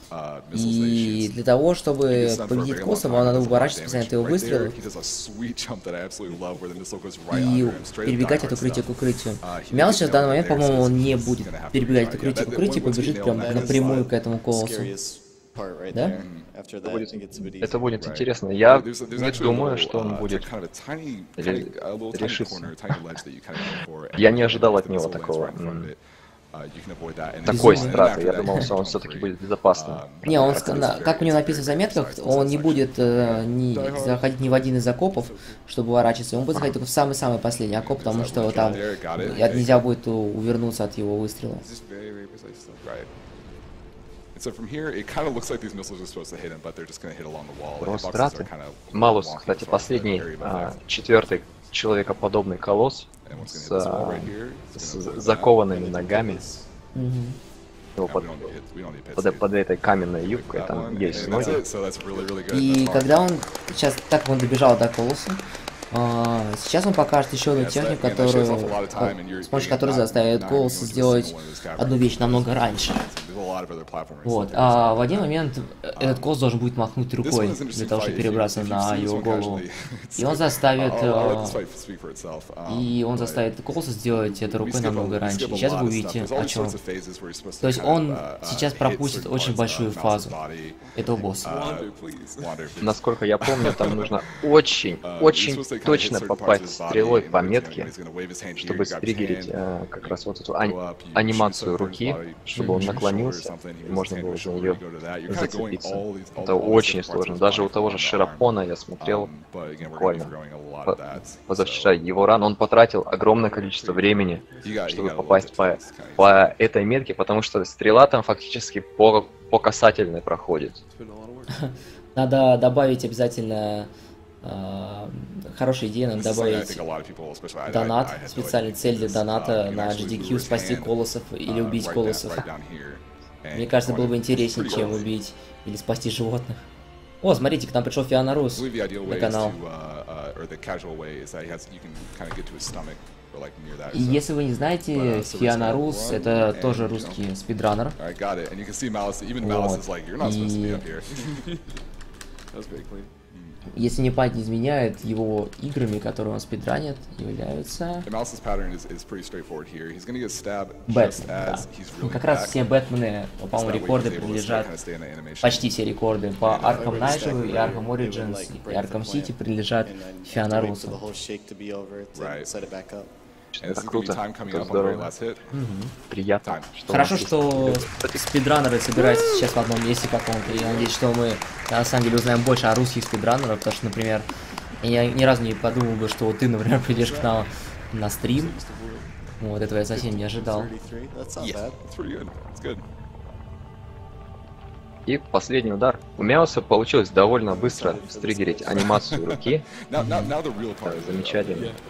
S3: uh, missiles that he
S2: И
S3: shoots.
S2: для того,
S3: He
S2: чтобы
S3: gets stunned for a
S2: победить
S3: very long
S2: Колосова,
S3: time,
S2: надо
S3: does a lot of
S2: уворачиваться постоянно от
S3: damage.
S2: его
S3: Right there,
S2: выстрелов
S3: he does a sweet jump that I absolutely love, where the missile goes right
S2: и
S3: under him, straight up
S2: перебегать
S3: Die
S2: от
S3: Hard
S2: укрытия к
S3: stuff.
S2: укрытию.
S3: Uh, he
S2: Мяу
S3: did
S2: сейчас
S3: get
S2: в данный
S3: nailed
S2: момент,
S3: there,
S2: по-моему,
S3: so
S2: он не
S3: he's
S2: будет
S3: gonna have to
S2: перебегать от
S3: retry. Yeah,
S2: укрытия к
S3: that-
S2: укрытию,
S3: once he
S2: побежит
S3: nailed
S2: прям
S3: that,
S2: напрямую
S3: it's
S2: к этому Колосу.
S4: Scariest part right
S2: Да?
S4: there. After that,
S1: будет,
S4: it gets a bit
S1: это
S4: easier.
S1: будет
S3: Right.
S1: интересно. Я
S3: There's- there's
S1: не
S3: actually a
S1: думаю,
S3: little,
S1: что он
S3: uh,
S1: будет
S3: kind of a tiny,
S1: ре-
S3: kind of a little tiny
S1: решиться.
S3: corner, tiny ledge that you kind of go for, and
S1: Я не
S3: if
S1: ожидал
S3: the
S1: от него
S3: missile lands
S1: такого,
S3: right in front of
S1: м,
S3: it, uh, you can avoid that, and then-
S1: такой
S2: Безумно.
S3: and then
S1: страты.
S3: after
S1: Я
S3: that,
S1: думал,
S3: you
S1: что
S3: can
S1: он
S3: come
S1: все-таки
S3: free.
S1: будет безопасным.
S3: Um,
S2: Не, он,
S3: that's-
S2: ска-
S3: that's
S2: на-
S3: very-
S2: как у него
S3: it's very
S2: написано в
S3: great
S2: заметках,
S3: besides
S2: он
S3: this
S2: не
S3: section.
S2: будет э, не
S3: Die Hard.
S2: заходить ни в один из окопов, чтобы уворачиваться, он будет заходить только в самый-самый последний окоп, потому что там я- нельзя будет у- увернуться от его выстрела.
S3: It's just very, very precise stuff. Right. And so from here, it kind of looks like these missiles are supposed to hit him, but they're just going to hit along the wall. The
S1: Про
S3: hitboxes are
S1: страты.
S3: kind of
S1: Малус,
S3: wonky
S1: кстати,
S3: as far as the
S1: последний,
S3: area
S1: а,
S3: effect.
S1: четвертый человекоподобный колосс
S3: And once
S1: с,
S3: again, hit this wall
S1: а,
S3: right here, it's
S1: с
S3: gonna avoid that.
S1: закованными ногами.
S2: Мгм.
S1: Его
S3: Yeah,
S1: под,
S3: we don't need hit- we don't need pit
S1: под,
S3: save.
S1: под этой каменной юбкой
S3: That
S1: там
S3: one,
S1: есть
S3: and that's
S1: ноги.
S3: it. So that's really, really good.
S2: И
S3: That's hard.
S2: когда он сейчас, так как он добежал до Колосса, а, сейчас он покажет еще одну
S3: Yes, that-
S2: технику,
S3: again, that
S2: которую,
S3: saves off a lot of time, and you're-
S2: с помощью
S3: you're
S2: которой
S3: not-
S2: заставит
S3: not
S2: Колосса
S3: going to a
S2: сделать
S3: single one of those cavern
S2: одну вещь
S3: systems.
S2: намного раньше.
S3: There's a lot of other platformers
S2: Вот,
S3: that do
S2: а
S3: this.
S2: в один момент этот Колосс должен будет махнуть
S3: This
S2: рукой
S3: one is
S2: для
S3: interesting
S2: того,
S3: fight.
S2: чтобы
S3: If you-
S2: перебраться
S3: if you've
S2: на
S3: seen this
S2: его
S3: one
S2: голову.
S3: casually,
S2: И он
S3: it's-
S2: заставит,
S3: I'll- I'll let
S2: э,
S3: this fight speak for itself. Um,
S2: и он
S3: but
S2: заставит Колосса сделать это
S3: we
S2: рукой
S3: skip a-
S2: намного
S3: we
S2: раньше.
S3: skip a
S2: И сейчас
S3: lot
S2: вы
S3: of
S2: увидите,
S3: stuff. There's
S2: о
S3: all
S2: чем.
S3: sorts of phases where you're supposed to
S2: То есть
S3: kind of,
S2: он
S3: uh, uh,
S2: сейчас
S3: hit
S2: пропустит
S3: certain
S2: очень
S3: parts
S2: большую
S3: of Mouse's
S2: фазу
S3: body.
S2: этого босса.
S3: Uh,
S5: Wander, please.
S3: Wander, please.
S1: Насколько я помню, там нужно очень,
S3: Uh, you're
S1: очень
S3: supposed to kind of hit
S1: точно
S3: certain parts of
S1: попасть
S3: his body,
S1: стрелой
S3: and
S1: по
S3: then he's gonna-
S1: метке,
S3: he's gonna wave his hand here,
S1: чтобы
S3: you grab his
S1: стригерить
S3: hand,
S1: э, как раз вот эту
S3: go
S1: ани-
S3: up, you
S1: анимацию
S3: shoot something
S1: руки,
S3: in his body,
S1: чтобы он
S3: shoot your shoulder or
S1: наклонился,
S3: something, he
S1: и
S3: moves his
S1: можно
S3: hand
S1: было
S3: to
S1: за
S3: your shoulder,
S1: нее
S3: you go to that. You're kind of going
S1: зацепиться.
S3: all these- all-
S1: Это
S3: all these
S1: очень
S3: different parts of
S1: сложно.
S3: his
S1: Даже
S3: body
S1: у того же
S3: on the arm.
S1: Широпона я смотрел
S3: Um, but again, we're gonna be
S1: буквально
S3: forgoing a lot
S1: по-
S3: of that,
S1: позавчера
S3: so-
S1: его ран, он потратил огромное количество времени,
S3: You got- you
S1: чтобы
S3: got a little
S1: попасть
S3: bit
S1: по,
S3: to this, kinda
S1: по этой метке, потому что стрела там фактически по, по касательной проходит.
S5: It's been a lot of work.
S2: Надо добавить обязательно а, хорошая идея, надо
S3: This is something I
S2: добавить
S3: think a lot of people, especially I- I-
S2: донат,
S3: I had no
S2: специальный
S3: idea
S2: цель для
S3: this.
S2: доната
S3: Uh, you can
S2: на
S3: actually
S2: джи ди
S3: move
S2: кью,
S3: his
S2: спасти
S3: hand,
S2: колоссов или
S3: uh,
S2: убить
S3: right down-
S2: колоссов.
S3: right down here, and
S2: Мне кажется,
S3: going
S2: было бы
S3: pretty
S2: интереснее, чем
S3: early.
S2: убить или спасти животных. О, смотрите, к нам пришел Фиана
S3: I
S2: Рус
S3: believe the ideal
S2: на
S3: way is
S2: канал.
S3: to, uh, uh, or the casual way is that he has, you can kind of get to his stomach or like near that. or
S2: И
S3: so.
S2: если вы не знаете, Фиана Рус это тоже русский спидранер.
S3: All right, got it. And you can see Malice, even Malice
S2: Вот.
S3: is like, you're not supposed to be
S2: И
S3: up here.
S5: That was very clean.
S2: если не память не изменяет, его играми, которые он спидранит, являются
S3: And Malice's pattern is, is pretty straightforward here. He's going to get stabbed just
S2: Бэтмен. Да.
S3: as he's
S2: Ну,
S3: really
S2: как раз
S3: back.
S2: все Бэтмены,
S3: So
S2: по-моему,
S3: that way
S2: рекорды
S3: he's able to
S2: принадлежат,
S3: kind of stay in the animation.
S2: почти все рекорды по
S3: Yeah.
S2: Архам Найту и Архам Origins и Архам Сити принадлежат
S4: And then you have
S2: Фиана
S4: to wait for
S2: Русу.
S4: the whole shake to be over to
S3: Right.
S4: set it back up.
S3: And this
S1: Это
S3: is going to be
S1: круто,
S3: time coming
S1: это
S3: up on the very
S1: здорово,
S3: last hit.
S1: приятно.
S3: Time.
S1: Что у
S2: Хорошо,
S1: нас есть
S2: что
S1: такие
S2: спидранеры собираются сейчас в одном месте каком-то. И я надеюсь, что мы на самом деле узнаем больше о русских спидранерах, потому что, например, я ни разу не подумал бы, что ты, например, придешь к нам на стрим. Вот этого я совсем не ожидал.
S4: thirty-three, that's not
S3: Yeah,
S4: bad.
S3: it's pretty good. It's good.
S1: И последний удар. У Мяуса получилось довольно быстро стригерить анимацию руки.
S3: Now, now, now the real part
S1: Да,
S3: of it,
S1: замечательно.
S3: uh,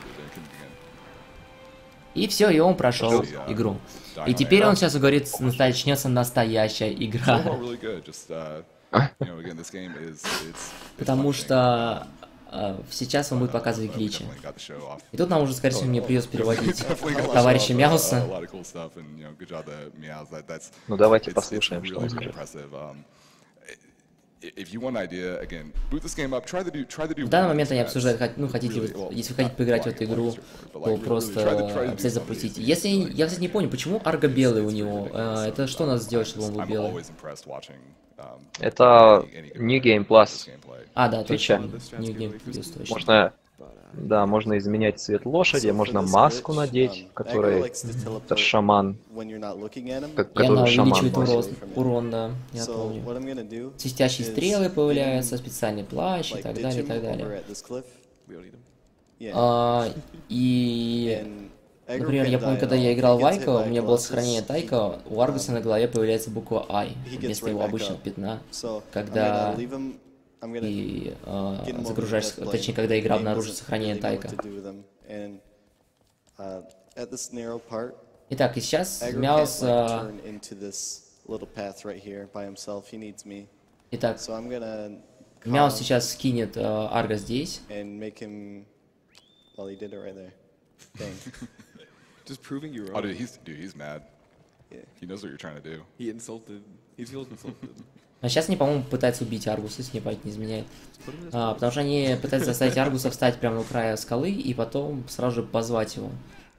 S2: И все, и он прошел
S3: Yeah.
S2: игру. И теперь он сейчас говорит, начнется настоящая
S3: So
S2: игра.
S3: far, really good. Just, uh, you know, again, this game is, it's, it's
S2: Потому
S3: fun
S2: что э, сейчас он будет показывать гличи.
S3: Definitely got the show off.
S2: И тут нам уже, скорее всего, мне придется переводить
S3: Definitely got the
S2: товарища
S3: show off, uh,
S2: Мяуса.
S3: a lot of cool stuff, and, you know, good job to Meows. That- that's-
S1: Ну давайте
S3: it's- it's
S1: послушаем, что он
S3: really
S1: скажет.
S3: impressive. Um, i- if you want an idea, again, boot this game up, try to do- try to do
S2: В данный
S3: one
S2: момент они
S3: stats.
S2: обсуждают, хот- ну, хотите,
S3: Really,
S2: вот,
S3: well,
S2: если вы хотите
S3: not
S2: поиграть в
S3: flying,
S2: эту
S3: flying
S2: игру,
S3: is straightforward, but,
S2: то
S3: like, really
S2: просто
S3: try to- try to do
S2: обязательно
S3: some of
S2: запустите.
S3: these.
S2: Если,
S3: Like,
S2: я, кстати, не понял, почему Арго белый у него? Э, Это что надо сделать, чтобы он был
S3: I'm
S2: белый?
S3: always impressed watching, um,
S1: Это
S3: any- any good
S1: New
S3: player
S1: Game Plus.
S3: this gameplay.
S2: А, да,
S1: Твича.
S2: точно. New Game Plus, точно.
S1: Можно, да, можно изменять цвет лошади,
S4: So for
S1: можно
S4: this
S1: маску
S4: glitch,
S1: надеть,
S4: um, Aggro
S1: который
S4: likes to teleport
S1: это шаман,
S4: when you're not looking at him.
S1: как-
S2: И она
S1: который шаман
S2: увеличивает
S1: носит.
S2: урон, урон, да, я
S4: So
S2: помню.
S4: what I'm gonna do
S2: Свистящие
S4: is
S2: стрелы
S4: hit him,
S2: появляются, специальный плащ и
S4: like,
S2: так
S4: ditch
S2: далее, и
S4: him
S2: так
S4: over
S2: далее.
S4: at this cliff.
S5: We don't need him.
S4: Yeah.
S2: А, и,
S4: And Aggro
S2: например,
S4: can't
S2: я помню,
S4: die
S2: когда
S4: at
S2: я
S4: all.
S2: играл
S4: He
S2: в
S4: gets hit
S2: Айко, у
S4: by
S2: меня было
S4: Colossus,
S2: сохранение
S4: he-
S2: Тайко, у Аргуса на голове появляется буква I
S4: he gets
S2: вместо
S4: right
S2: его
S4: back
S2: обычного
S4: up.
S2: пятна.
S4: So
S2: Когда
S4: I'm gonna leave him. I'm gonna
S2: и а,
S4: get him over to
S2: загружаешь,
S4: death blade.
S2: точнее, когда игра
S4: Game
S2: обнаружит
S4: doesn't
S2: сохранение
S4: really know
S2: Тайка.
S4: what to do with him. And, uh, at this narrow part,
S2: Итак, и сейчас
S4: Aggro
S2: Мяус...
S4: can't like,
S2: а,
S4: turn into this little path right here by himself. He needs me.
S2: Итак,
S4: So I'm gonna
S2: Мяус
S4: calm
S2: сейчас скинет а, Арго здесь.
S4: and make him. Well, he did it right there. Dang.
S5: Just proving you
S3: Oh,
S5: wrong.
S3: dude, he's dude, he's mad.
S4: Yeah.
S3: He knows what you're trying to do.
S5: He insulted. He feels insulted.
S2: А сейчас они, по-моему, пытаются убить Аргуса, если мне память не изменяет. А, потому что они пытаются заставить Аргуса встать прямо у края скалы и потом сразу же позвать его.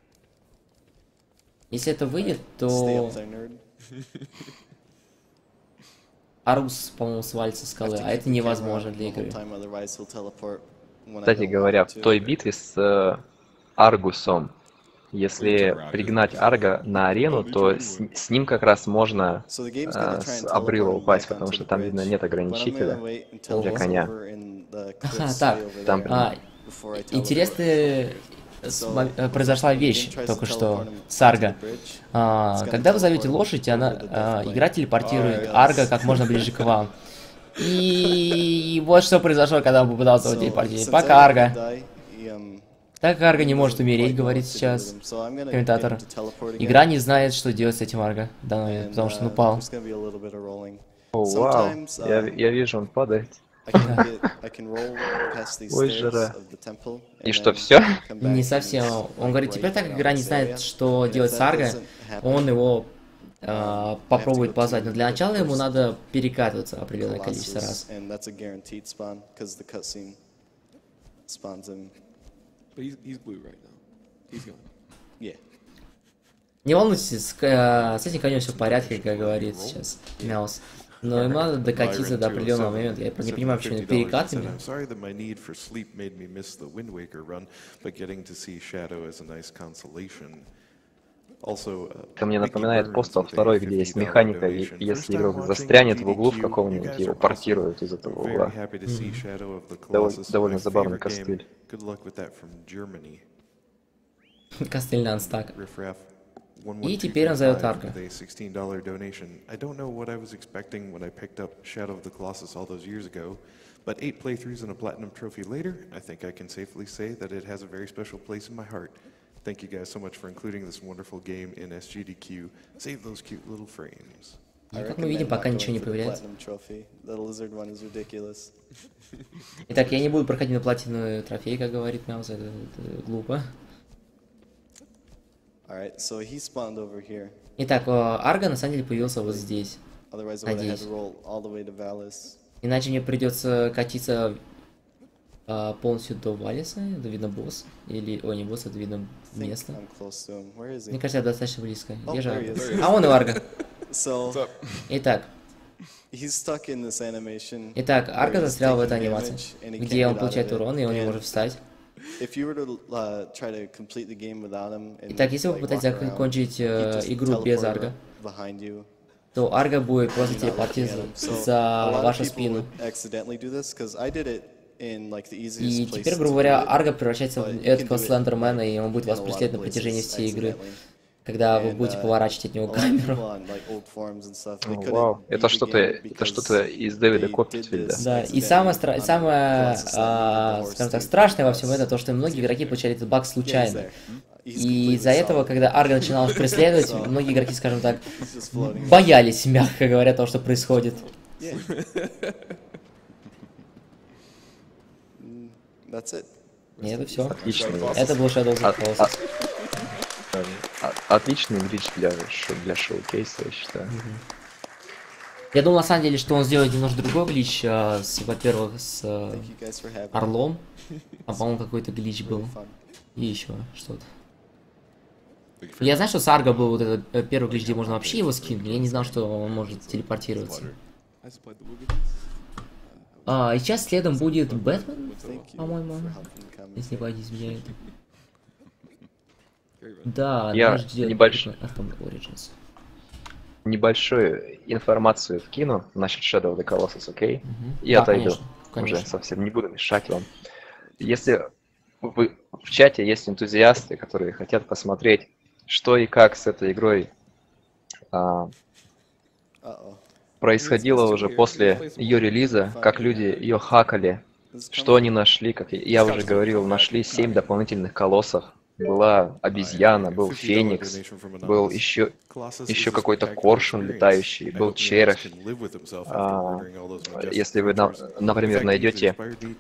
S2: Если это выйдет,
S4: Stay
S2: то
S4: up there, nerd.
S2: Аргус, по-моему, свалится с скалы,
S4: Have to
S2: а
S4: keep
S2: это
S4: the
S2: невозможно
S4: camera
S2: для
S4: the whole
S2: игры.
S4: time, otherwise he'll teleport when I
S1: Кстати
S4: don't want
S1: говоря,
S4: him
S1: в
S4: to.
S1: той битве с э, Аргусом, если пригнать Арга на арену, то с, с ним как раз можно
S4: So the game's gonna
S1: э,
S4: try
S1: с
S4: and
S1: обрыва
S4: teleport him
S1: упасть,
S4: back
S1: потому
S4: onto
S1: что
S4: the
S1: там, видно,
S4: bridge,
S1: нет
S4: but I'm gonna
S1: ограничителя
S4: wait until
S2: Ого.
S1: для
S4: he's
S1: коня.
S4: over in the
S2: Ага,
S4: cliffs
S2: так.
S4: way over
S1: Там
S4: there
S1: прям
S2: А,
S4: before I teleport.
S2: интересная с-
S4: So,
S2: мо- э, произошла
S4: when the
S2: вещь
S4: game tries
S2: только
S4: to
S2: что
S4: teleport him
S2: с
S4: onto
S2: Арго.
S4: the bridge,
S2: А,
S4: it's gonna
S2: когда вы зовете
S4: teleport him
S2: лошадь,
S4: over
S2: она,
S4: the death
S2: а,
S4: plane.
S2: игра телепортирует
S4: Alright,
S2: Арго
S4: guys.
S2: как можно ближе к вам. И вот что произошло, когда он попытался его
S4: So,
S2: телепортировать.
S4: since
S2: Пока
S4: Argo didn't
S2: Арго.
S4: die, he, um,
S2: Так как Арго не
S4: doesn't
S2: может умереть,
S4: quite know
S2: говорит
S4: what to do
S2: сейчас
S4: with him. So I'm gonna get
S2: комментатор.
S4: him to teleport again,
S2: Игра не знает, что делать с этим Арго в данный момент,
S4: and,
S2: потому что он
S4: uh,
S2: упал.
S4: there's gonna be a little bit of rolling.
S1: О, вау,
S4: Sometimes,
S1: я,
S4: uh,
S1: я вижу, он падает.
S4: I can get, I can roll past these
S1: Ой,
S4: stairs
S1: жара.
S4: of the temple,
S1: И
S4: and
S1: что,
S4: then
S1: все?
S4: come back
S2: Не
S4: and
S2: совсем.
S4: it's,
S2: Он
S4: like,
S2: говорит,
S4: right
S2: теперь так как
S4: around
S2: игра не
S4: this
S2: знает,
S4: area.
S2: что
S4: And if
S2: делать с
S4: that
S2: Арго,
S4: doesn't happen,
S2: он его а,
S4: um, I have to
S2: попробует
S4: go
S2: позвать. Но
S4: to
S2: для
S4: the
S2: начала ему
S4: first
S2: надо перекатываться определенное количество
S4: Colossus,
S2: раз.
S4: and that's a guaranteed spawn because the cutscene spawns him.
S5: But he's, he's blue right now. He's gone.
S4: Yeah.
S2: Не волнуйтесь, с, э, с этим конем все в порядке, как говорит сейчас Мяус. Но ему надо докатиться до определенного момента. Я не понимаю, почему перекатами.
S6: I'm sorry that my need for sleep made me miss the Wind Waker run, but getting to see Shadow is a nice consolation. Also, uh,
S1: Это мне
S6: Mickey
S1: напоминает
S6: Burns
S1: Postal
S6: with a
S1: два, где есть
S6: fifty dollar
S1: механика, и
S6: donation.
S1: если
S6: First time
S1: игрок
S6: watching
S1: застрянет в углу в
S6: D D Q,
S1: каком-нибудь,
S6: you guys
S1: его
S6: are awesome.
S1: портируют из этого
S6: Very
S1: угла.
S6: happy to see Shadow of the
S1: Довольно-
S6: Colossus,
S1: довольно
S6: my
S1: забавный
S6: favorite game.
S1: костыль.
S6: Good luck with that from Germany.
S2: Костыль на анстак.
S6: Riffraff.
S2: И теперь он зовет Арго.
S6: With a sixteen dollar donation. I don't know what I was expecting when I picked up Shadow of the Colossus all those years ago, but eight playthroughs and a platinum trophy later, I think I can safely say that it has a very special place in my heart. Thank you guys so much for including this wonderful game in S G D Q. Save those cute little frames.
S2: И
S4: I
S2: как мы видим,
S4: recommend
S2: пока
S4: not
S2: ничего не
S4: going for the
S2: появляется.
S4: platinum trophy. The lizard one is ridiculous.
S2: Итак, я не буду проходить на платиновый трофей, как говорит Мяус, это, это глупо.
S4: Alright, so he spawned over here.
S2: Итак, э, Арго на самом деле появился вот здесь.
S4: Otherwise, I would have had
S2: Надеюсь.
S4: to roll all the way to Valis.
S2: Иначе мне придется катиться а, полностью до Валиса, до видно босс. Или, ой, не босс, это видно
S4: I think
S2: место.
S4: I'm close to him. Where is he?
S2: Мне кажется, я достаточно близко.
S4: Oh,
S2: Где же
S4: there he
S2: Арго?
S4: is.
S2: А он и Арго.
S4: So,
S2: Итак,
S4: he's stuck in this animation.
S2: итак, Арго
S4: where he's
S2: застрял в
S4: taking
S2: этой анимации,
S4: damage, and he
S2: где
S4: can't
S2: он
S4: get out
S2: получает
S4: of it.
S2: урон, и он не
S4: And
S2: может встать.
S4: if you were to uh, try to complete the game without him and,
S2: Итак, если вы
S4: like,
S2: попытаетесь
S4: walk around,
S2: закончить
S4: he'd
S2: э,
S4: just
S2: игру без
S4: teleport
S2: Арго,
S4: behind you.
S2: то Арго будет просто
S4: You're not looking at
S2: телепортироваться
S4: him. So, a
S2: за
S4: lot of
S2: вашу
S4: people
S2: спину.
S4: would accidentally do this, 'cause I did it in, like, the easiest
S2: И
S4: places
S2: теперь,
S4: to
S2: грубо
S4: do
S2: говоря,
S4: it,
S2: Арго превращается
S4: but
S2: в
S4: you can
S2: эдакого
S4: do it,
S2: Слендермена,
S4: like,
S2: и он будет
S4: in
S2: вас
S4: a lot
S2: преследовать
S4: of
S2: на протяжении
S4: places
S2: всей игры,
S4: accidentally.
S2: когда вы
S4: And,
S2: будете
S4: uh,
S2: поворачивать от него
S4: a lot of people
S2: камеру.
S4: on, like, old forums and stuff, they
S1: О,
S4: couldn't
S1: вау,
S4: beat
S1: это
S4: the
S1: что-то,
S4: game
S1: это
S4: because
S1: что-то из Дэвида
S4: they did
S1: Копперфильда.
S4: this
S2: Да, и
S4: accidentally
S2: самое, стра-
S4: on
S2: самое
S4: Colossus,
S2: а,
S4: and the
S2: скажем так,
S4: horse
S2: страшное во
S4: did
S2: всем
S4: this.
S2: это то, что многие игроки получали этот баг
S4: Yeah, he's
S2: случайно.
S4: there. He's
S2: И
S4: completely
S2: из-за этого,
S4: solid.
S2: когда Арго начинал их преследовать,
S4: So-
S2: многие игроки, скажем так,
S4: He's just floating.
S2: боялись, мягко говоря, того, что происходит.
S4: Yeah. Mm, That's it.
S2: И это все.
S1: Отличный,
S2: Это был Shadow of the
S1: А-
S2: Colossus.
S1: а- отличный глич для, шо- для шоу-кейса, я считаю.
S2: Я думал, на самом деле, что он сделает немножко другой глич, а, с, во-первых, с а,
S4: Thank you guys for having me.
S2: Орлом, а по-моему, какой-то глич был,
S4: Really fun.
S2: и еще что-то.
S3: Thank you for
S2: Я знаю, что с Арго был вот этот э, первый глич, где можно вообще его скинуть, но я не знал, что он может телепортироваться.
S5: I supplied the Woogies.
S2: А, и сейчас следом будет Бэтмен,
S4: Thank you
S2: по-моему,
S4: for helping the comments.
S2: если память не изменяет.
S5: Very rad.
S2: Да,
S1: Я
S2: нас ждет
S1: небольш-
S2: Arkham Origins.
S1: Небольшую информацию вкину насчет Shadow of the Colossus, окей?
S2: Мгм.
S1: И
S2: Да,
S1: отойду.
S2: конечно, конечно.
S1: Уже совсем не буду мешать вам. Если вы в чате есть энтузиасты, которые хотят посмотреть, что и как с этой игрой а,
S4: Uh-oh.
S1: происходило уже после ее релиза, как люди ее хакали,
S4: This is
S1: что
S4: coming.
S1: они нашли, как я- я уже говорил, нашли семь дополнительных колоссов, была обезьяна, был феникс, был еще, еще какой-то коршун летающий, был червь. А, если вы, на- например, найдете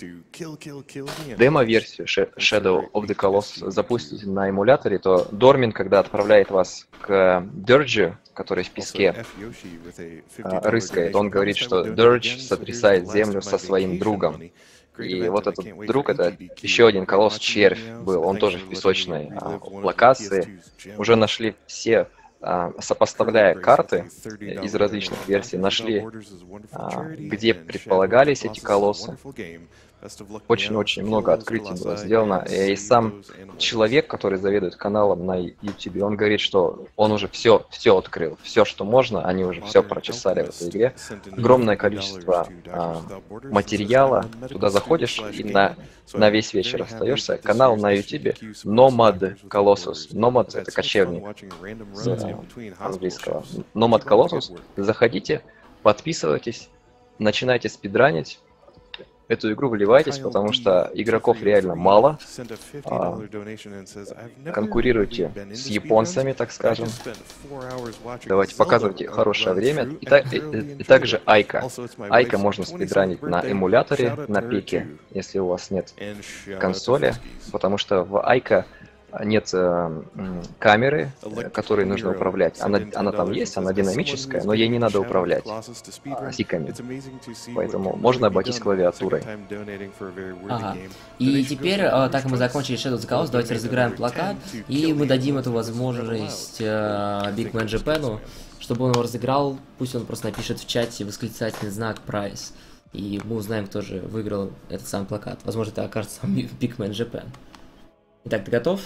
S1: демо-версию Sh- Shadow of the Colossus, запустите на эмуляторе, то Дормин, когда отправляет вас к Дерджи, который в песке а, рыскает, он говорит, что Дердж сотрясает землю со своим другом. И вот этот друг, это еще один колосс червь был, он тоже в песочной а, локации. Уже нашли все, а, сопоставляя карты из различных версий, нашли, а, где предполагались эти колоссы. Очень-очень много открытий было сделано. И сам человек, который заведует каналом на YouTube, он говорит, что он уже все, все открыл, все, что можно, они уже все прочесали в этой игре. Огромное количество а, материала. Туда заходишь и на, на весь вечер остаешься. Канал на YouTube Nomad Colossus. Nomad — это кочевник с а, английского. Nomad Colossus. Заходите, подписывайтесь, начинайте спидранить. Эту игру вливайтесь, потому что игроков реально мало. А, конкурируйте с японцами, так скажем. Давайте показывайте хорошее время. И, та- и- и также Айка. Айка можно спидранить на эмуляторе, на пике, если у вас нет консоли, потому что в Айка нет э, м, камеры, э, которой нужно управлять. Она, она там есть, она динамическая, но ей не надо управлять а, стиками. Поэтому можно обойтись клавиатурой.
S2: Ага. И теперь, э, так как мы закончили Shadow of the Colossus, давайте разыграем плакат, и мы дадим эту возможность э, Big Man Japan, чтобы он его разыграл. Пусть он просто напишет в чате восклицательный знак прайс, и мы узнаем, кто же выиграл этот самый плакат. Возможно, это окажется сам Big Man Japan. Итак, ты готов?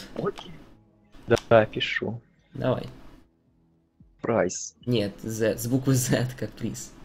S1: Да, пишу.
S2: Давай.
S1: Прайс.
S2: Нет, Z, с буквы Z, как приз.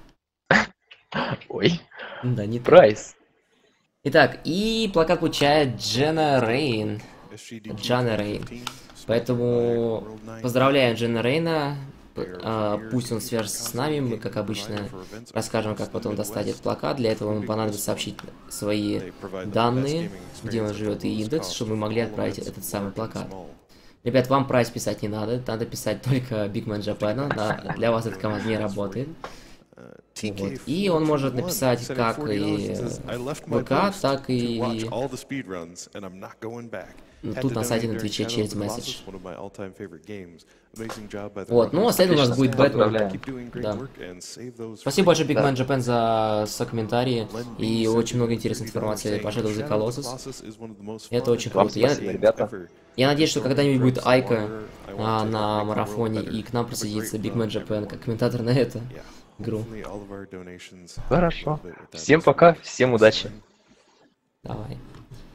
S1: Ой.
S2: Да, не так.
S1: Прайс.
S2: Итак, и плакат получает Дженна Рейн. Джанна Рейн. Поэтому поздравляем Дженна Рейна. А, пусть он свяжется с нами, мы, как обычно, расскажем, как потом достать этот плакат. Для этого ему понадобится сообщить свои данные, где он живет, и индекс, чтобы мы могли отправить этот самый плакат. Ребят, вам прайс писать не надо, надо писать только Big Man Japan, на- для вас эта команда не работает. Вот. И он может написать как и ВК, так и тут на сайте на Твиче через месседж. Вот, ну а следом у нас будет Бэтмен. Да. Спасибо большое, Big Man Japan, за, за комментарии и очень много интересной информации по Shadow of the Colossus. Это очень
S1: Вам
S2: круто. Я,
S1: спасибо, ребята.
S2: я надеюсь, что когда-нибудь будет Айка а, на марафоне, и к нам присоединится Big Man Japan как комментатор на эту игру.
S1: Хорошо. Всем пока, всем удачи.
S2: Давай.